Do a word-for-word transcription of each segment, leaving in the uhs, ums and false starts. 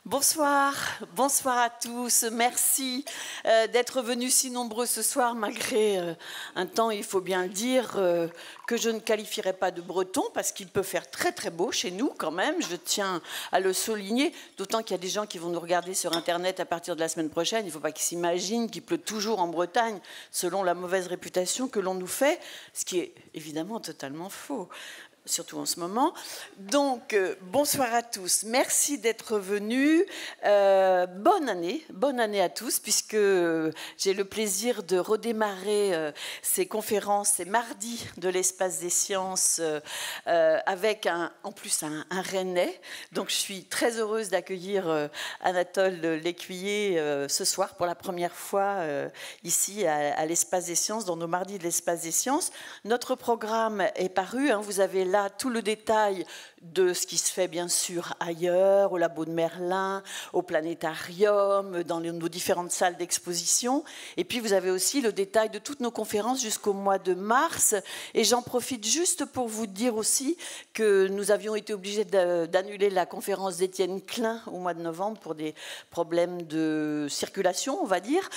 Bonsoir, bonsoir à tous. Merci euh, d'être venus si nombreux ce soir, malgré euh, un temps, il faut bien le dire, euh, que je ne qualifierais pas de breton, parce qu'il peut faire très très beau chez nous quand même, je tiens à le souligner, d'autant qu'il y a des gens qui vont nous regarder sur Internet à partir de la semaine prochaine. Il ne faut pas qu'ils s'imaginent qu'il pleut toujours en Bretagne, selon la mauvaise réputation que l'on nous fait, ce qui est évidemment totalement faux. Surtout en ce moment. Donc, euh, bonsoir à tous. Merci d'être venus. Euh, bonne année. Bonne année à tous, puisque euh, j'ai le plaisir de redémarrer euh, ces conférences, ces mardis de l'Espace des Sciences, euh, euh, avec un, en plus un, un Rennais. Donc, je suis très heureuse d'accueillir euh, Anatole Lécuyer euh, ce soir pour la première fois euh, ici à, à l'Espace des Sciences, dans nos mardis de l'Espace des Sciences. Notre programme est paru. Hein, vous avez là tout le détail de ce qui se fait bien sûr ailleurs, au Labo de Merlin, au Planétarium, dans les, nos différentes salles d'exposition. Et puis vous avez aussi le détail de toutes nos conférences jusqu'au mois de mars. Et j'en profite juste pour vous dire aussi que nous avions été obligés d'annuler la conférence d'Étienne Klein au mois de novembre pour des problèmes de circulation, on va dire.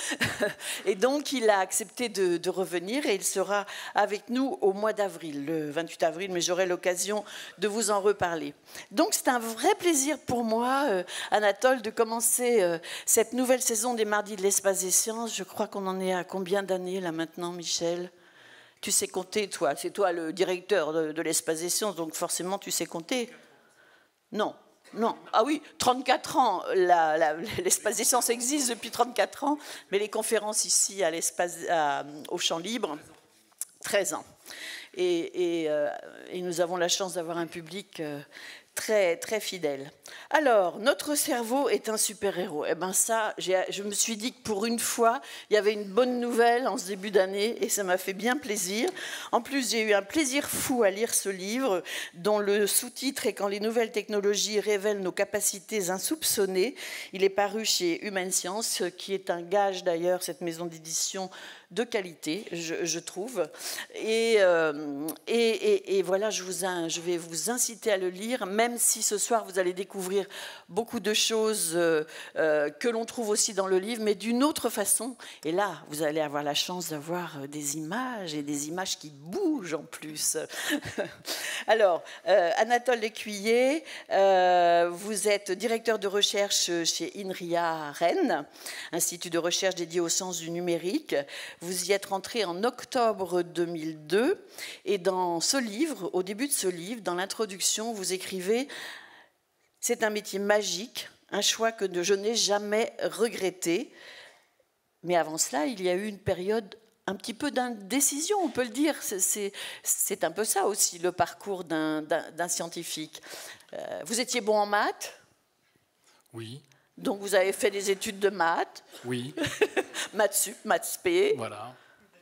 Et donc il a accepté de, de revenir et il sera avec nous au mois d'avril, le vingt-huit avril, mais j'aurai l'occasion de vous en reparler. Donc c'est un vrai plaisir pour moi, euh, Anatole, de commencer euh, cette nouvelle saison des Mardis de l'Espace des Sciences. Je crois qu'on en est à combien d'années là maintenant, Michel? Tu sais compter, toi. C'est toi le directeur de, de l'Espace des Sciences, donc forcément tu sais compter. Non. Non, ah oui, trente-quatre ans, l'Espace des Sciences existe depuis trente-quatre ans, mais les conférences ici à l'espace, au Champ Libre, treize ans. Et, et, euh, et nous avons la chance d'avoir un public euh, très, très fidèle. Alors, notre cerveau est un super-héros. Eh bien ça, je me suis dit que pour une fois, il y avait une bonne nouvelle en ce début d'année et ça m'a fait bien plaisir. En plus, j'ai eu un plaisir fou à lire ce livre dont le sous-titre est « Quand les nouvelles technologies révèlent nos capacités insoupçonnées ». Il est paru chez Humaine Science, qui est un gage d'ailleurs, cette maison d'édition de qualité, je, je trouve. Et, euh, et, et, et voilà, je, vous, je vais vous inciter à le lire, même si ce soir, vous allez découvrir beaucoup de choses euh, euh, que l'on trouve aussi dans le livre, mais d'une autre façon. Et là, vous allez avoir la chance d'avoir des images, et des images qui bougent en plus. Alors, euh, Anatole Lécuyer, euh, vous êtes directeur de recherche chez INRIA Rennes, Institut de recherche dédié aux sciences du numérique. Vous y êtes rentré en octobre deux mille deux et dans ce livre, au début de ce livre, dans l'introduction, vous écrivez « C'est un métier magique, un choix que je n'ai jamais regretté ». Mais avant cela, il y a eu une période un petit peu d'indécision, on peut le dire. C'est un peu ça aussi, le parcours d'un scientifique. Euh, vous étiez bon en maths? Oui. Donc vous avez fait des études de maths? Oui. Maths sup, maths spé. Voilà.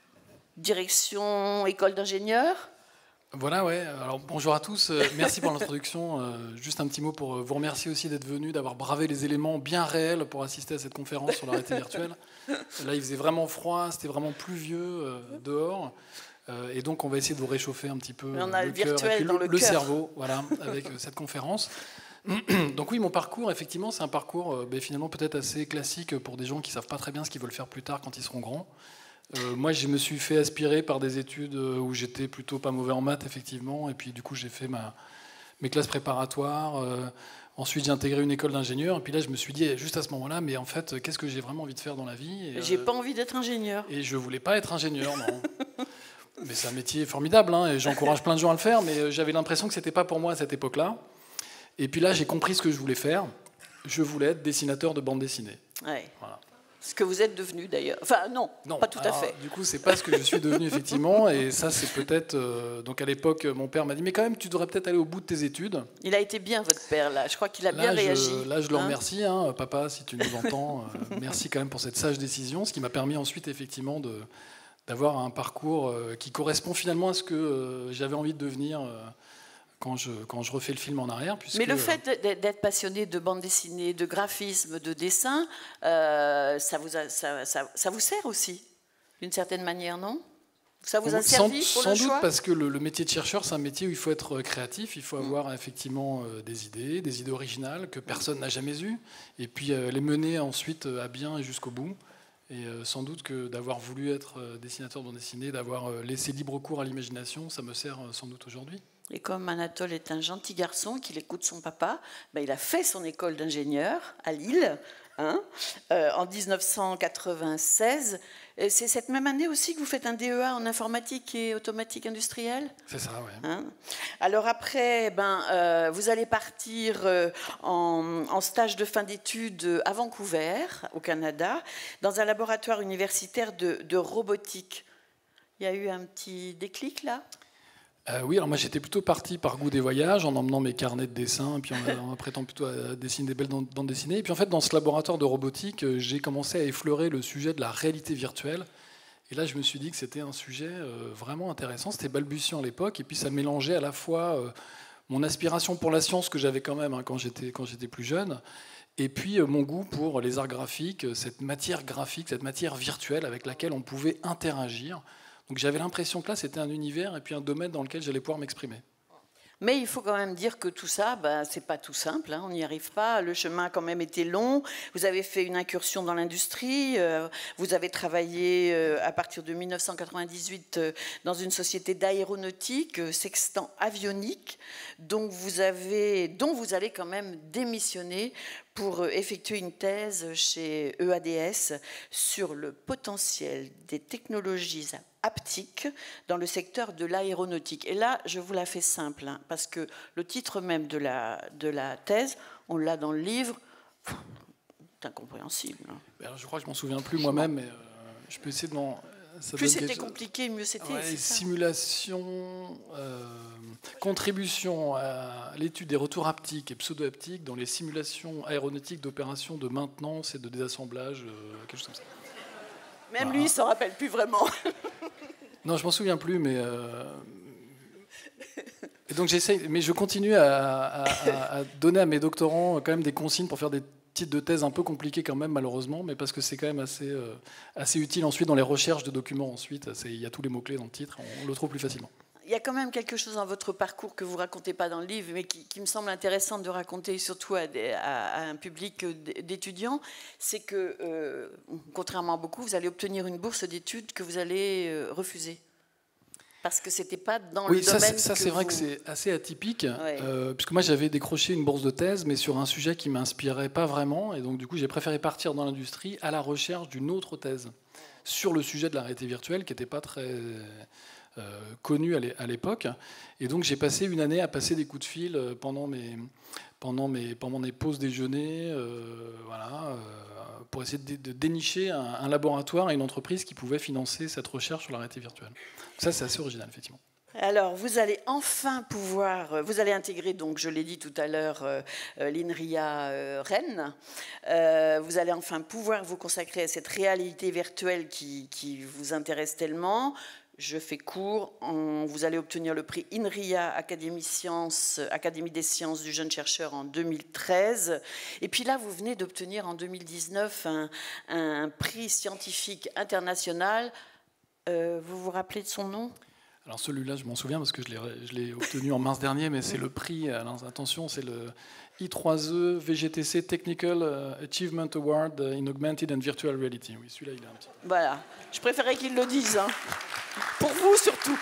Direction école d'ingénieur? Voilà, ouais. Alors bonjour à tous. Euh, merci pour l'introduction. Euh, juste un petit mot pour vous remercier aussi d'être venus, d'avoir bravé les éléments bien réels pour assister à cette conférence sur la réalité virtuelle. Là, il faisait vraiment froid, c'était vraiment pluvieux euh, dehors. Euh, et donc, on va essayer de vous réchauffer un petit peu Mais on a le, le virtuel cœur, dans le, le, le cœur. cerveau, voilà, avec euh, cette conférence. Donc oui, mon parcours, effectivement, c'est un parcours euh, ben, finalement peut-être assez classique pour des gens qui ne savent pas très bien ce qu'ils veulent faire plus tard quand ils seront grands. Euh, moi, je me suis fait aspirer par des études où j'étais plutôt pas mauvais en maths, effectivement, et puis du coup, j'ai fait ma, mes classes préparatoires. Euh, ensuite, j'ai intégré une école d'ingénieur, et puis là, je me suis dit, juste à ce moment-là, mais en fait, qu'est-ce que j'ai vraiment envie de faire dans la vie? J'ai euh, pas envie d'être ingénieur. Et je voulais pas être ingénieur, non. Mais c'est un métier formidable, hein, et j'encourage plein de gens à le faire, mais j'avais l'impression que c'était pas pour moi à cette époque-là. Et puis là, j'ai compris ce que je voulais faire. Je voulais être dessinateur de bande dessinée. Ouais. Voilà. Ce que vous êtes devenu d'ailleurs. Enfin non, non, pas tout alors, à fait. Du coup, c'est pas ce que je suis devenu effectivement. Et ça, c'est peut-être. Euh, donc à l'époque, mon père m'a dit, mais quand même, tu devrais peut-être aller au bout de tes études. Il a été bien votre père là. Je crois qu'il a là, bien je, réagi. Là, je le hein remercie, hein, papa, si tu nous entends. Euh, merci quand même pour cette sage décision, ce qui m'a permis ensuite effectivement de d'avoir un parcours euh, qui correspond finalement à ce que euh, j'avais envie de devenir. Euh, Quand je, quand je refais le film en arrière. Puisque, Mais le fait d'être passionné de bande dessinée, de graphisme, de dessin, euh, ça, vous a, ça, ça, ça vous sert aussi, d'une certaine manière, non? Ça vous a servi sans, pour sans le doute choix? Parce que le, le métier de chercheur, c'est un métier où il faut être créatif, il faut avoir mmh. effectivement euh, des idées, des idées originales que personne n'a jamais eues, et puis euh, les mener ensuite à bien et jusqu'au bout. Et euh, sans doute que d'avoir voulu être euh, dessinateur de bande dessinée, d'avoir euh, laissé libre cours à l'imagination, ça me sert euh, sans doute aujourd'hui. Et comme Anatole est un gentil garçon, qu'il écoute son papa, ben il a fait son école d'ingénieur à Lille, hein, euh, en dix-neuf cent quatre-vingt-seize. Et c'est cette même année aussi que vous faites un D E A en informatique et automatique industrielle? C'est ça, oui. Hein? Alors après, ben, euh, vous allez partir euh, en, en stage de fin d'études à Vancouver, au Canada, dans un laboratoire universitaire de, de robotique. Il y a eu un petit déclic là? Euh, oui, alors moi j'étais plutôt parti par goût des voyages, en emmenant mes carnets de dessin, puis en, en apprêtant plutôt à dessiner des belles bandes dessinées. Et puis en fait, dans ce laboratoire de robotique, j'ai commencé à effleurer le sujet de la réalité virtuelle. Et là, je me suis dit que c'était un sujet euh, vraiment intéressant. C'était balbutiant à l'époque, et puis ça mélangeait à la fois euh, mon aspiration pour la science que j'avais quand même hein, quand j'étais quand j'étais plus jeune, et puis euh, mon goût pour les arts graphiques, cette matière graphique, cette matière virtuelle avec laquelle on pouvait interagir. Donc j'avais l'impression que là, c'était un univers et puis un domaine dans lequel j'allais pouvoir m'exprimer. Mais il faut quand même dire que tout ça, ben, c'est pas tout simple, hein, on n'y arrive pas. Le chemin a quand même été long. Vous avez fait une incursion dans l'industrie. Euh, vous avez travaillé euh, à partir de mille neuf cent quatre-vingt-dix-huit euh, dans une société d'aéronautique, euh, Sextant Avionique, dont vous, avez, dont vous allez quand même démissionner pour effectuer une thèse chez E A D S sur le potentiel des technologies haptiques dans le secteur de l'aéronautique. Et là, je vous la fais simple, hein, parce que le titre même de la, de la thèse, on l'a dans le livre, c'est incompréhensible. Hein. Alors, je crois que je m'en souviens plus moi-même, mais euh, je peux essayer de m'en... Ça Plus c'était compliqué, mieux c'était. Ouais, simulation, euh, contribution à l'étude des retours haptiques et pseudo-haptiques dans les simulations aéronautiques d'opérations de maintenance et de désassemblage, euh, quelque chose comme ça. Même voilà. Lui, il s'en rappelle plus vraiment. Non, je m'en souviens plus, mais euh... et donc j'essaye, mais je continue à, à, à donner à mes doctorants quand même des consignes pour faire des titre de thèse un peu compliqué quand même malheureusement, mais parce que c'est quand même assez, euh, assez utile ensuite dans les recherches de documents ensuite. Il y a tous les mots-clés dans le titre, on, on le trouve plus facilement. Il y a quand même quelque chose dans votre parcours que vous ne racontez pas dans le livre, mais qui, qui me semble intéressant de raconter surtout à, des, à, à un public d'étudiants, c'est que, euh, contrairement à beaucoup, vous allez obtenir une bourse d'études que vous allez euh, refuser. Parce que c'était pas dans oui, le ça, domaine. Ça, que c'est vous... vrai que c'est assez atypique, ouais. euh, puisque moi j'avais décroché une bourse de thèse, mais sur un sujet qui m'inspirait pas vraiment, et donc du coup j'ai préféré partir dans l'industrie à la recherche d'une autre thèse sur le sujet de la réalité virtuelle, qui n'était pas très euh, connu à l'époque. Et donc j'ai passé une année à passer des coups de fil pendant mes pendant mes pendant mes pauses déjeuner, euh, voilà. Euh, pour essayer de, de dénicher un, un laboratoire et une entreprise qui pouvait financer cette recherche sur la réalité virtuelle. Ça, c'est assez original, effectivement. Alors, vous allez enfin pouvoir, vous allez intégrer, donc, je l'ai dit tout à l'heure, euh, l'INRIA euh, Rennes. Euh, vous allez enfin pouvoir vous consacrer à cette réalité virtuelle qui, qui vous intéresse tellement. Je fais court, en, vous allez obtenir le prix INRIA Académie, Sciences, Académie des sciences du jeune chercheur en deux mille treize. Et puis là, vous venez d'obtenir en deux mille dix-neuf un, un prix scientifique international. Euh, vous vous rappelez de son nom ? Alors celui-là, je m'en souviens parce que je l'ai obtenu en mars dernier, mais c'est le prix, alors attention, c'est le I trois E V G T C Technical Achievement Award in Augmented and Virtual Reality. Oui, celui-là, il est un petit peu. Voilà, je préférais qu'ils le disent, hein. Pour vous surtout.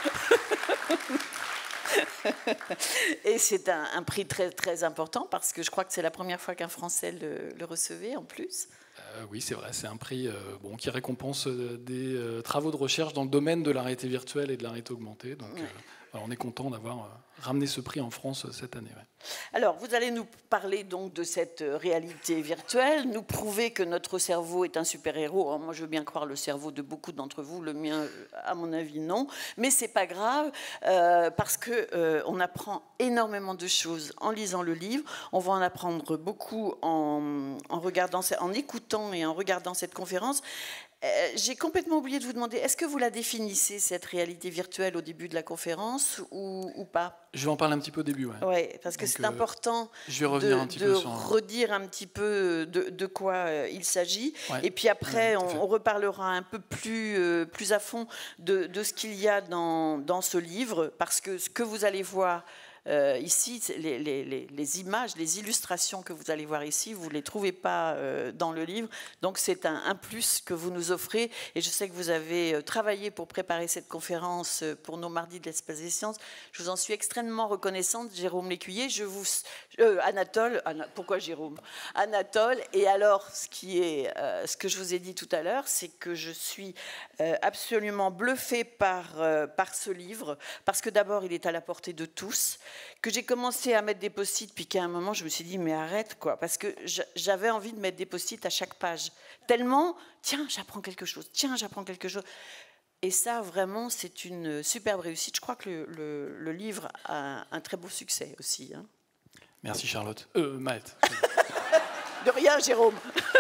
Et c'est un, un prix très, très important parce que je crois que c'est la première fois qu'un Français le, le recevait en plus. Euh, oui, c'est vrai, c'est un prix euh, bon, qui récompense euh, des euh, travaux de recherche dans le domaine de la réalité virtuelle et de la réalité augmentée. Donc, ouais. euh, alors on est content d'avoir euh, ramené ce prix en France euh, cette année. Ouais. Alors, vous allez nous parler donc de cette réalité virtuelle, nous prouver que notre cerveau est un super-héros. Moi, je veux bien croire le cerveau de beaucoup d'entre vous, le mien, à mon avis, non. Mais c'est pas grave, euh, parce que euh, on apprend énormément de choses en lisant le livre. On va en apprendre beaucoup en, en regardant, en écoutant et en regardant cette conférence. Euh, J'ai complètement oublié de vous demander, est-ce que vous la définissez, cette réalité virtuelle, au début de la conférence ou, ou pas? Je vais en parler un petit peu au début, ouais. Ouais, parce que c'est euh, important je vais revenir de, un petit de peu sur... redire un petit peu de, de quoi euh, il s'agit. Ouais, et puis après, ouais, on, on reparlera un peu plus, euh, plus à fond de, de ce qu'il y a dans, dans ce livre, parce que ce que vous allez voir Euh, ici, les, les, les images, les illustrations que vous allez voir ici, vous ne les trouvez pas euh, dans le livre. Donc c'est un, un plus que vous nous offrez. Et je sais que vous avez travaillé pour préparer cette conférence pour nos mardis de l'espace des sciences. Je vous en suis extrêmement reconnaissante, Jérôme Lécuyer. Je vous, euh, Anatole, Anna, pourquoi Jérôme Anatole. Et alors, ce, qui est, euh, ce que je vous ai dit tout à l'heure, c'est que je suis euh, absolument bluffée par, euh, par ce livre, parce que d'abord, il est à la portée de tous, que j'ai commencé à mettre des post-it, puis qu'à un moment, je me suis dit, mais arrête, quoi, parce que j'avais envie de mettre des post-it à chaque page. Tellement, tiens, j'apprends quelque chose, tiens, j'apprends quelque chose. Et ça, vraiment, c'est une superbe réussite. Je crois que le, le, le livre a un très beau succès aussi. Hein. Merci, Charlotte. Euh, Maët. De rien, Jérôme.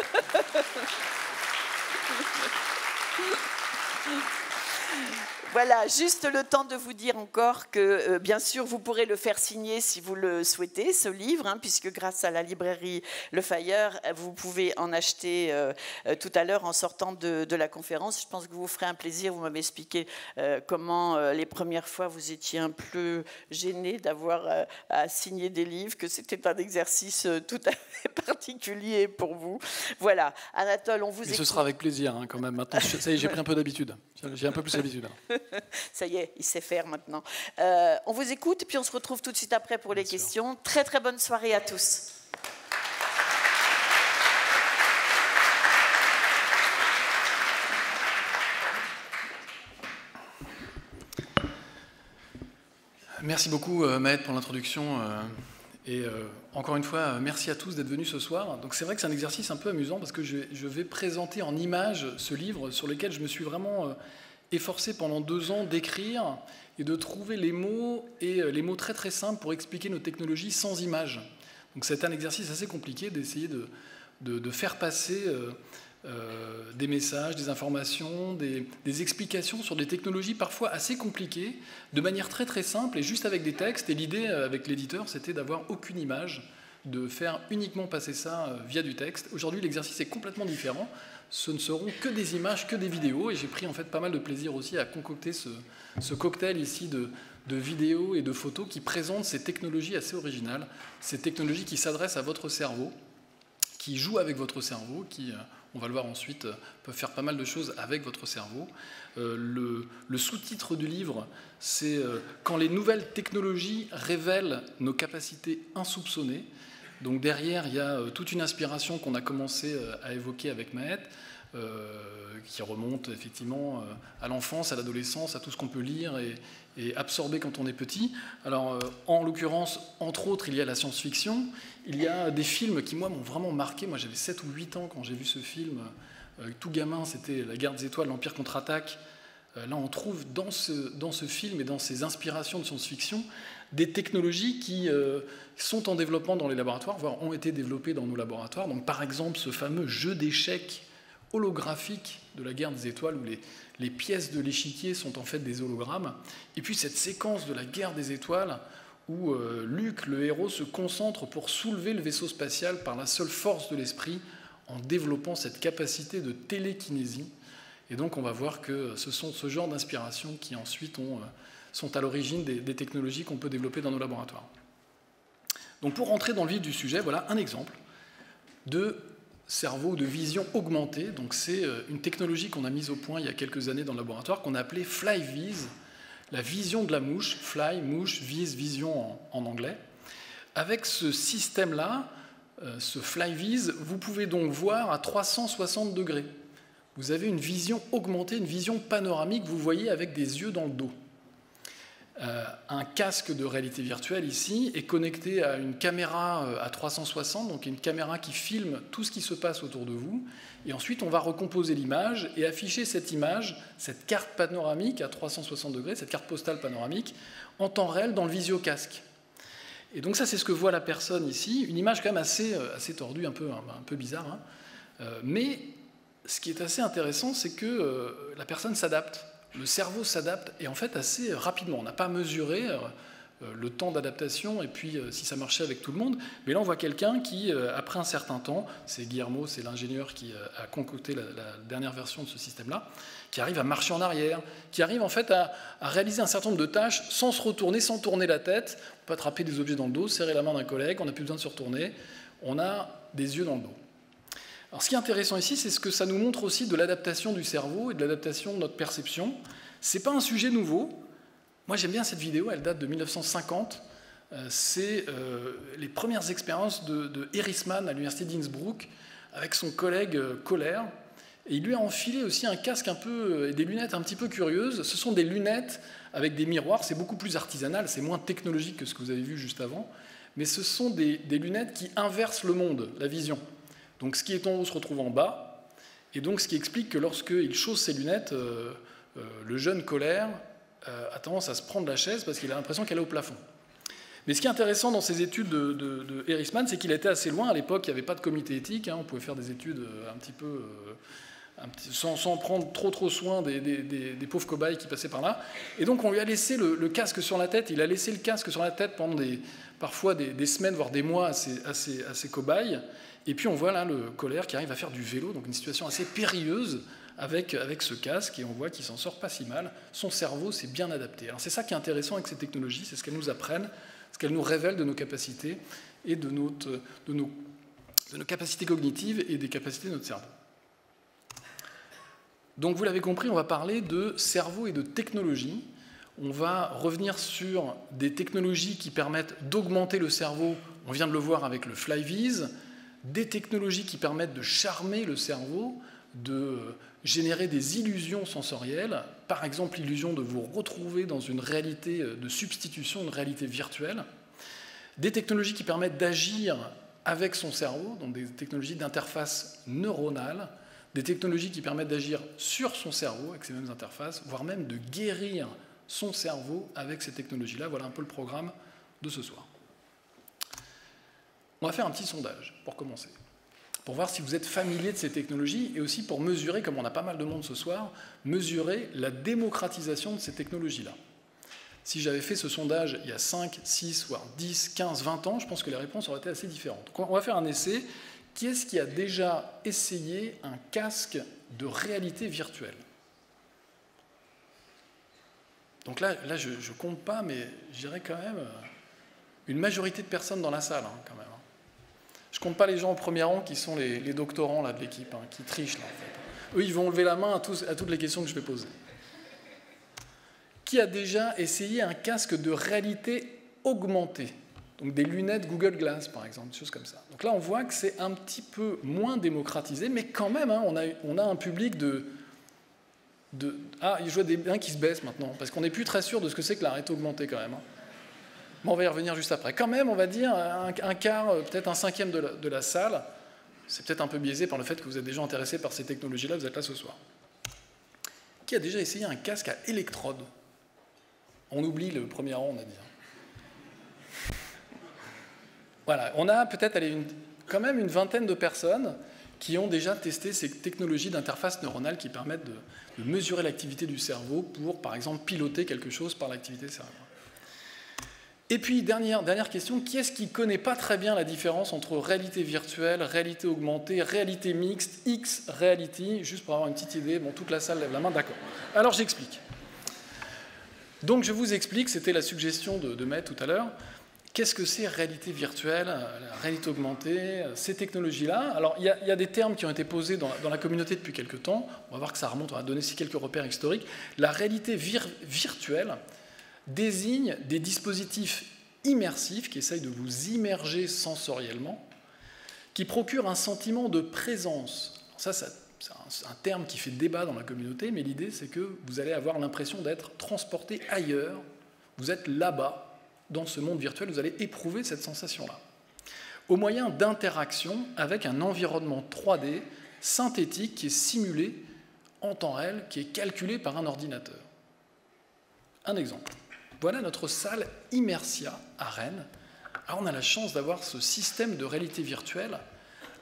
Voilà, juste le temps de vous dire encore que, euh, bien sûr, vous pourrez le faire signer si vous le souhaitez, ce livre, hein, puisque grâce à la librairie Le Fayeur, vous pouvez en acheter euh, euh, tout à l'heure en sortant de, de la conférence. Je pense que vous vous ferez un plaisir. Vous m'avez expliqué euh, comment euh, les premières fois vous étiez un peu gêné d'avoir euh, à signer des livres, que c'était un exercice euh, tout à fait particulier pour vous. Voilà, Anatole, on vous écoute. Et ce sera avec plaisir, hein, quand même. Maintenant, ça y est, j'ai pris un peu d'habitude. J'ai un peu plus d'habitude. Ça y est, il sait faire maintenant. Euh, on vous écoute, puis on se retrouve tout de suite après pour les Bien questions. Sûr. Très très bonne soirée à tous. Merci beaucoup, Maët, pour l'introduction. Et euh, encore une fois, merci à tous d'être venus ce soir. Donc c'est vrai que c'est un exercice un peu amusant parce que je, je vais présenter en images ce livre sur lequel je me suis vraiment euh, efforcé pendant deux ans d'écrire et de trouver les mots, et euh, les mots très très simples pour expliquer nos technologies sans images. Donc c'est un exercice assez compliqué d'essayer de, de, de faire passer euh, euh, des messages, des informations, des, des explications sur des technologies parfois assez compliquées, de manière très très simple et juste avec des textes. Et l'idée avec l'éditeur, c'était d'avoir aucune image, de faire uniquement passer ça via du texte. Aujourd'hui, l'exercice est complètement différent. Ce ne seront que des images, que des vidéos, et j'ai pris en fait pas mal de plaisir aussi à concocter ce, ce cocktail ici de, de vidéos et de photos qui présentent ces technologies assez originales, ces technologies qui s'adressent à votre cerveau, qui jouent avec votre cerveau, qui, on va le voir ensuite, peuvent faire pas mal de choses avec votre cerveau. Euh, le, le sous-titre du livre, c'est euh, « Quand les nouvelles technologies révèlent nos capacités insoupçonnées ». Donc derrière, il y a euh, toute une inspiration qu'on a commencé euh, à évoquer avec Maët, euh, qui remonte effectivement euh, à l'enfance, à l'adolescence, à tout ce qu'on peut lire et, et absorber quand on est petit. Alors, euh, en l'occurrence, entre autres, il y a la science-fiction, il y a des films qui, moi, m'ont vraiment marqué. Moi, j'avais sept ou huit ans quand j'ai vu ce film. Euh, tout gamin, c'était La Guerre des Étoiles, l'Empire contre-attaque. Euh, là, on trouve dans ce, dans ce film et dans ces inspirations de science-fiction des technologies qui euh, sont en développement dans les laboratoires, voire ont été développées dans nos laboratoires. Donc, par exemple, ce fameux jeu d'échecs holographique de la Guerre des Étoiles, où les, les pièces de l'échiquier sont en fait des hologrammes. Et puis cette séquence de la Guerre des Étoiles, où euh, Luke, le héros, se concentre pour soulever le vaisseau spatial par la seule force de l'esprit, en développant cette capacité de télékinésie. Et donc on va voir que ce sont ce genre d'inspirations qui ensuite ont, euh, sont à l'origine des, des technologies qu'on peut développer dans nos laboratoires. Donc pour rentrer dans le vif du sujet, voilà un exemple de cerveau de vision augmentée. Donc c'est une technologie qu'on a mise au point il y a quelques années dans le laboratoire, qu'on a appelée FlyViz, la vision de la mouche, fly, mouche, viz, vision en, en anglais. Avec ce système-là, euh, ce FlyViz, vous pouvez donc voir à trois cent soixante degrés. Vous avez une vision augmentée, une vision panoramique, vous voyez avec des yeux dans le dos. Euh, un casque de réalité virtuelle ici est connecté à une caméra à trois cent soixante, donc une caméra qui filme tout ce qui se passe autour de vous. Et ensuite, on va recomposer l'image et afficher cette image, cette carte panoramique à trois cent soixante degrés, cette carte postale panoramique, en temps réel dans le visio-casque. Et donc ça, c'est ce que voit la personne ici. Une image quand même assez, assez tordue, un peu, un, un peu bizarre, hein. euh, mais ce qui est assez intéressant, c'est que euh, la personne s'adapte. Le cerveau s'adapte, et en fait assez rapidement. On n'a pas mesuré euh, le temps d'adaptation, et puis euh, si ça marchait avec tout le monde. Mais là, on voit quelqu'un qui, euh, après un certain temps, c'est Guillermo, c'est l'ingénieur qui euh, a concocté la, la dernière version de ce système-là, qui arrive à marcher en arrière, qui arrive en fait à, à réaliser un certain nombre de tâches sans se retourner, sans tourner la tête. On peut attraper des objets dans le dos, serrer la main d'un collègue, on n'a plus besoin de se retourner. On a des yeux dans le dos. Alors, ce qui est intéressant ici, c'est ce que ça nous montre aussi de l'adaptation du cerveau et de l'adaptation de notre perception. Ce n'est pas un sujet nouveau. Moi, j'aime bien cette vidéo, elle date de mille neuf cent cinquante. Euh, c'est euh, les premières expériences de, de Erisman à l'université d'Innsbruck avec son collègue euh, Kohler. Et il lui a enfilé aussi un casque un peu, et des lunettes un petit peu curieuses. Ce sont des lunettes avec des miroirs, c'est beaucoup plus artisanal, c'est moins technologique que ce que vous avez vu juste avant. Mais ce sont des, des lunettes qui inversent le monde, la vision. Donc ce qui est en haut se retrouve en bas, et donc ce qui explique que lorsqu'il chausse ses lunettes, euh, euh, le jeune Kohler euh, a tendance à se prendre la chaise parce qu'il a l'impression qu'elle est au plafond. Mais ce qui est intéressant dans ces études de, de, de Erisman, c'est qu'il était assez loin. À l'époque, il n'y avait pas de comité éthique, hein, on pouvait faire des études un petit peu... Euh, un petit, sans, sans prendre trop trop soin des, des, des, des pauvres cobayes qui passaient par là. Et donc on lui a laissé le, le casque sur la tête, il a laissé le casque sur la tête pendant des, parfois des, des semaines, voire des mois à ces, à ces, à ces cobayes. Et puis on voit là le Kohler qui arrive à faire du vélo, donc une situation assez périlleuse avec, avec ce casque, et on voit qu'il s'en sort pas si mal. Son cerveau s'est bien adapté. Alors c'est ça qui est intéressant avec ces technologies, c'est ce qu'elles nous apprennent, ce qu'elles nous révèlent de nos capacités et de, notre, de, nos, de nos capacités cognitives et des capacités de notre cerveau. Donc vous l'avez compris, on va parler de cerveau et de technologie. On va revenir sur des technologies qui permettent d'augmenter le cerveau, on vient de le voir avec le Flyviz, des technologies qui permettent de charmer le cerveau, de générer des illusions sensorielles, par exemple l'illusion de vous retrouver dans une réalité de substitution, une réalité virtuelle, des technologies qui permettent d'agir avec son cerveau, donc des technologies d'interface neuronale, des technologies qui permettent d'agir sur son cerveau avec ces mêmes interfaces, voire même de guérir son cerveau avec ces technologies-là. Voilà un peu le programme de ce soir. On va faire un petit sondage pour commencer, pour voir si vous êtes familier de ces technologies et aussi pour mesurer, comme on a pas mal de monde ce soir, mesurer la démocratisation de ces technologies-là. Si j'avais fait ce sondage il y a cinq, six, voire dix, quinze, vingt ans, je pense que les réponses auraient été assez différentes. Donc on va faire un essai. Qui est-ce qui a déjà essayé un casque de réalité virtuelle? Donc là, là je ne compte pas, mais je dirais quand même une majorité de personnes dans la salle, hein, quand même. Je ne compte pas les gens au premier rang qui sont les, les doctorants là, de l'équipe, hein, qui trichent. Là, en fait. Eux, ils vont lever la main à, tous, à toutes les questions que je vais poser. Qui a déjà essayé un casque de réalité augmentée? Donc des lunettes Google Glass, par exemple, des choses comme ça. Donc là, on voit que c'est un petit peu moins démocratisé, mais quand même, hein, on, a, on a un public de... de ah, je vois des biens qui se baissent maintenant, parce qu'on n'est plus très sûr de ce que c'est que la réalité augmentée, quand même. Hein. Bon, on va y revenir juste après. Quand même, on va dire un, un quart, peut-être un cinquième de la, de la salle. C'est peut-être un peu biaisé par le fait que vous êtes déjà intéressé par ces technologies-là, vous êtes là ce soir. Qui a déjà essayé un casque à électrode? On oublie le premier rang, on a dit. Voilà, on a peut-être quand même une vingtaine de personnes qui ont déjà testé ces technologies d'interface neuronale qui permettent de, de mesurer l'activité du cerveau pour, par exemple, piloter quelque chose par l'activité cérébrale. Et puis, dernière, dernière question, qui est-ce qui ne connaît pas très bien la différence entre réalité virtuelle, réalité augmentée, réalité mixte, X-reality, juste pour avoir une petite idée? Bon, toute la salle lève la main, d'accord. Alors, j'explique. Donc, je vous explique, c'était la suggestion de, de Matt tout à l'heure. Qu'est-ce que c'est réalité virtuelle, la réalité augmentée, ces technologies-là? Alors, il y, y a des termes qui ont été posés dans, dans la communauté depuis quelques temps. On va voir que ça remonte, on va donner aussi quelques repères historiques. La réalité vir virtuelle désigne des dispositifs immersifs qui essayent de vous immerger sensoriellement, qui procurent un sentiment de présence. Alors ça, ça c'est un, un terme qui fait débat dans la communauté, mais l'idée, c'est que vous allez avoir l'impression d'être transporté ailleurs. Vous êtes là-bas. Dans ce monde virtuel, vous allez éprouver cette sensation-là, au moyen d'interactions avec un environnement trois D synthétique qui est simulé en temps réel, qui est calculé par un ordinateur. Un exemple. Voilà notre salle Immersia à Rennes. Alors on a la chance d'avoir ce système de réalité virtuelle.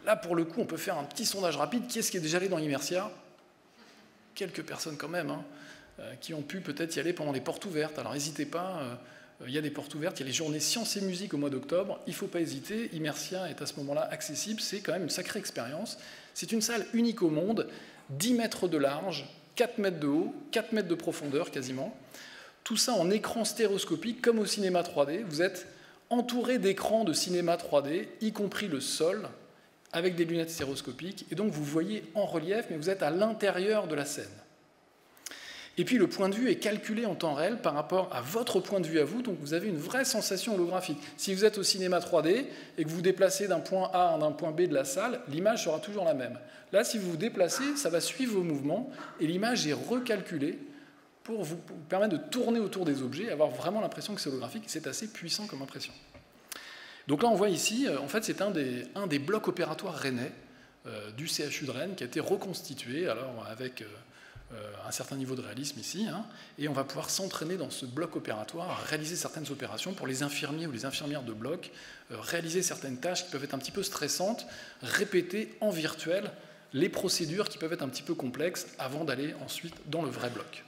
là, pour le coup, on peut faire un petit sondage rapide. Qui est-ce qui est déjà allé dans Immersia? Quelques personnes quand même, hein, euh, qui ont pu peut-être y aller pendant les portes ouvertes. Alors n'hésitez pas, euh, il y a des portes ouvertes, il y a les journées sciences et musique au mois d'octobre. Il ne faut pas hésiter, Immersia est à ce moment-là accessible. C'est quand même une sacrée expérience. C'est une salle unique au monde, dix mètres de large, quatre mètres de haut, quatre mètres de profondeur quasiment. Tout ça en écran stéréoscopique, comme au cinéma trois D. Vous êtes entouré d'écrans de cinéma trois D, y compris le sol, avec des lunettes stéréoscopiques, et donc vous voyez en relief, mais vous êtes à l'intérieur de la scène. Et puis le point de vue est calculé en temps réel par rapport à votre point de vue à vous, donc vous avez une vraie sensation holographique. Si vous êtes au cinéma trois D et que vous vous déplacez d'un point A à un point B de la salle, l'image sera toujours la même. Là, si vous vous déplacez, ça va suivre vos mouvements, et l'image est recalculée pour vous permettre de tourner autour des objets et avoir vraiment l'impression que c'est holographique, et c'est assez puissant comme impression. Donc là, on voit ici, en fait, c'est un des, un des blocs opératoires rennais euh, du C H U de Rennes qui a été reconstitué, alors avec euh, un certain niveau de réalisme ici, hein, et on va pouvoir s'entraîner dans ce bloc opératoire, à réaliser certaines opérations pour les infirmiers ou les infirmières de bloc, euh, réaliser certaines tâches qui peuvent être un petit peu stressantes, répéter en virtuel les procédures qui peuvent être un petit peu complexes avant d'aller ensuite dans le vrai bloc.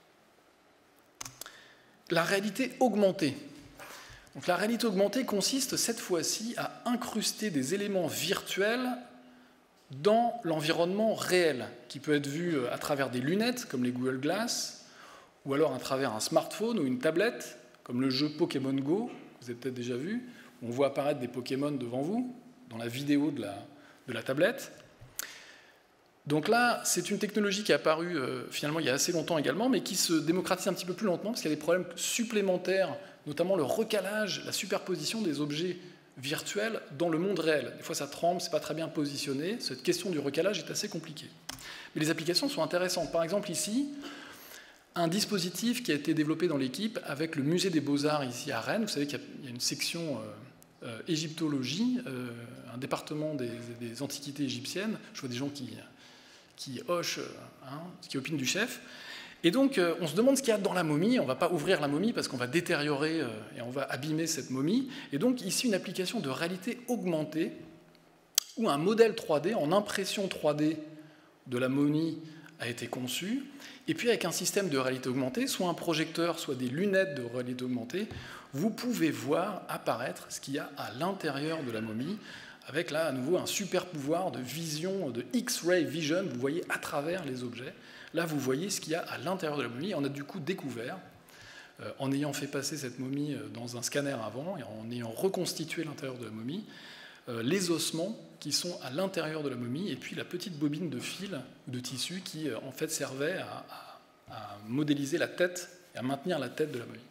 La réalité augmentée. Donc, la réalité augmentée consiste cette fois-ci à incruster des éléments virtuels dans l'environnement réel, qui peut être vu à travers des lunettes, comme les Google Glass, ou alors à travers un smartphone ou une tablette, comme le jeu Pokémon Go, vous avez peut-être déjà vu, où on voit apparaître des Pokémon devant vous, dans la vidéo de la, de la tablette. Donc là, c'est une technologie qui est apparue euh, finalement il y a assez longtemps également, mais qui se démocratise un petit peu plus lentement, parce qu'il y a des problèmes supplémentaires, notamment le recalage, la superposition des objets virtuels dans le monde réel. Des fois, ça tremble, c'est pas très bien positionné. Cette question du recalage est assez compliquée. Mais les applications sont intéressantes. Par exemple, ici, un dispositif qui a été développé dans l'équipe avec le Musée des Beaux-Arts ici à Rennes. Vous savez qu'il y a une section euh, euh, égyptologie, euh, un département des, des antiquités égyptiennes. Je vois des gens qui... qui hoche, hein, qui opine du chef. Et donc, euh, on se demande ce qu'il y a dans la momie. On ne va pas ouvrir la momie parce qu'on va détériorer euh, et on va abîmer cette momie. Et donc, ici, une application de réalité augmentée où un modèle trois D en impression trois D de la momie a été conçu. Et puis, avec un système de réalité augmentée, soit un projecteur, soit des lunettes de réalité augmentée, vous pouvez voir apparaître ce qu'il y a à l'intérieur de la momie, avec là, à nouveau, un super pouvoir de vision, de X-ray vision. Vous voyez à travers les objets. Là, vous voyez ce qu'il y a à l'intérieur de la momie. On a du coup découvert, euh, en ayant fait passer cette momie dans un scanner avant, et en ayant reconstitué l'intérieur de la momie, euh, les ossements qui sont à l'intérieur de la momie, et puis la petite bobine de fil ou de tissu qui, euh, en fait, servait à, à, à modéliser la tête et à maintenir la tête de la momie.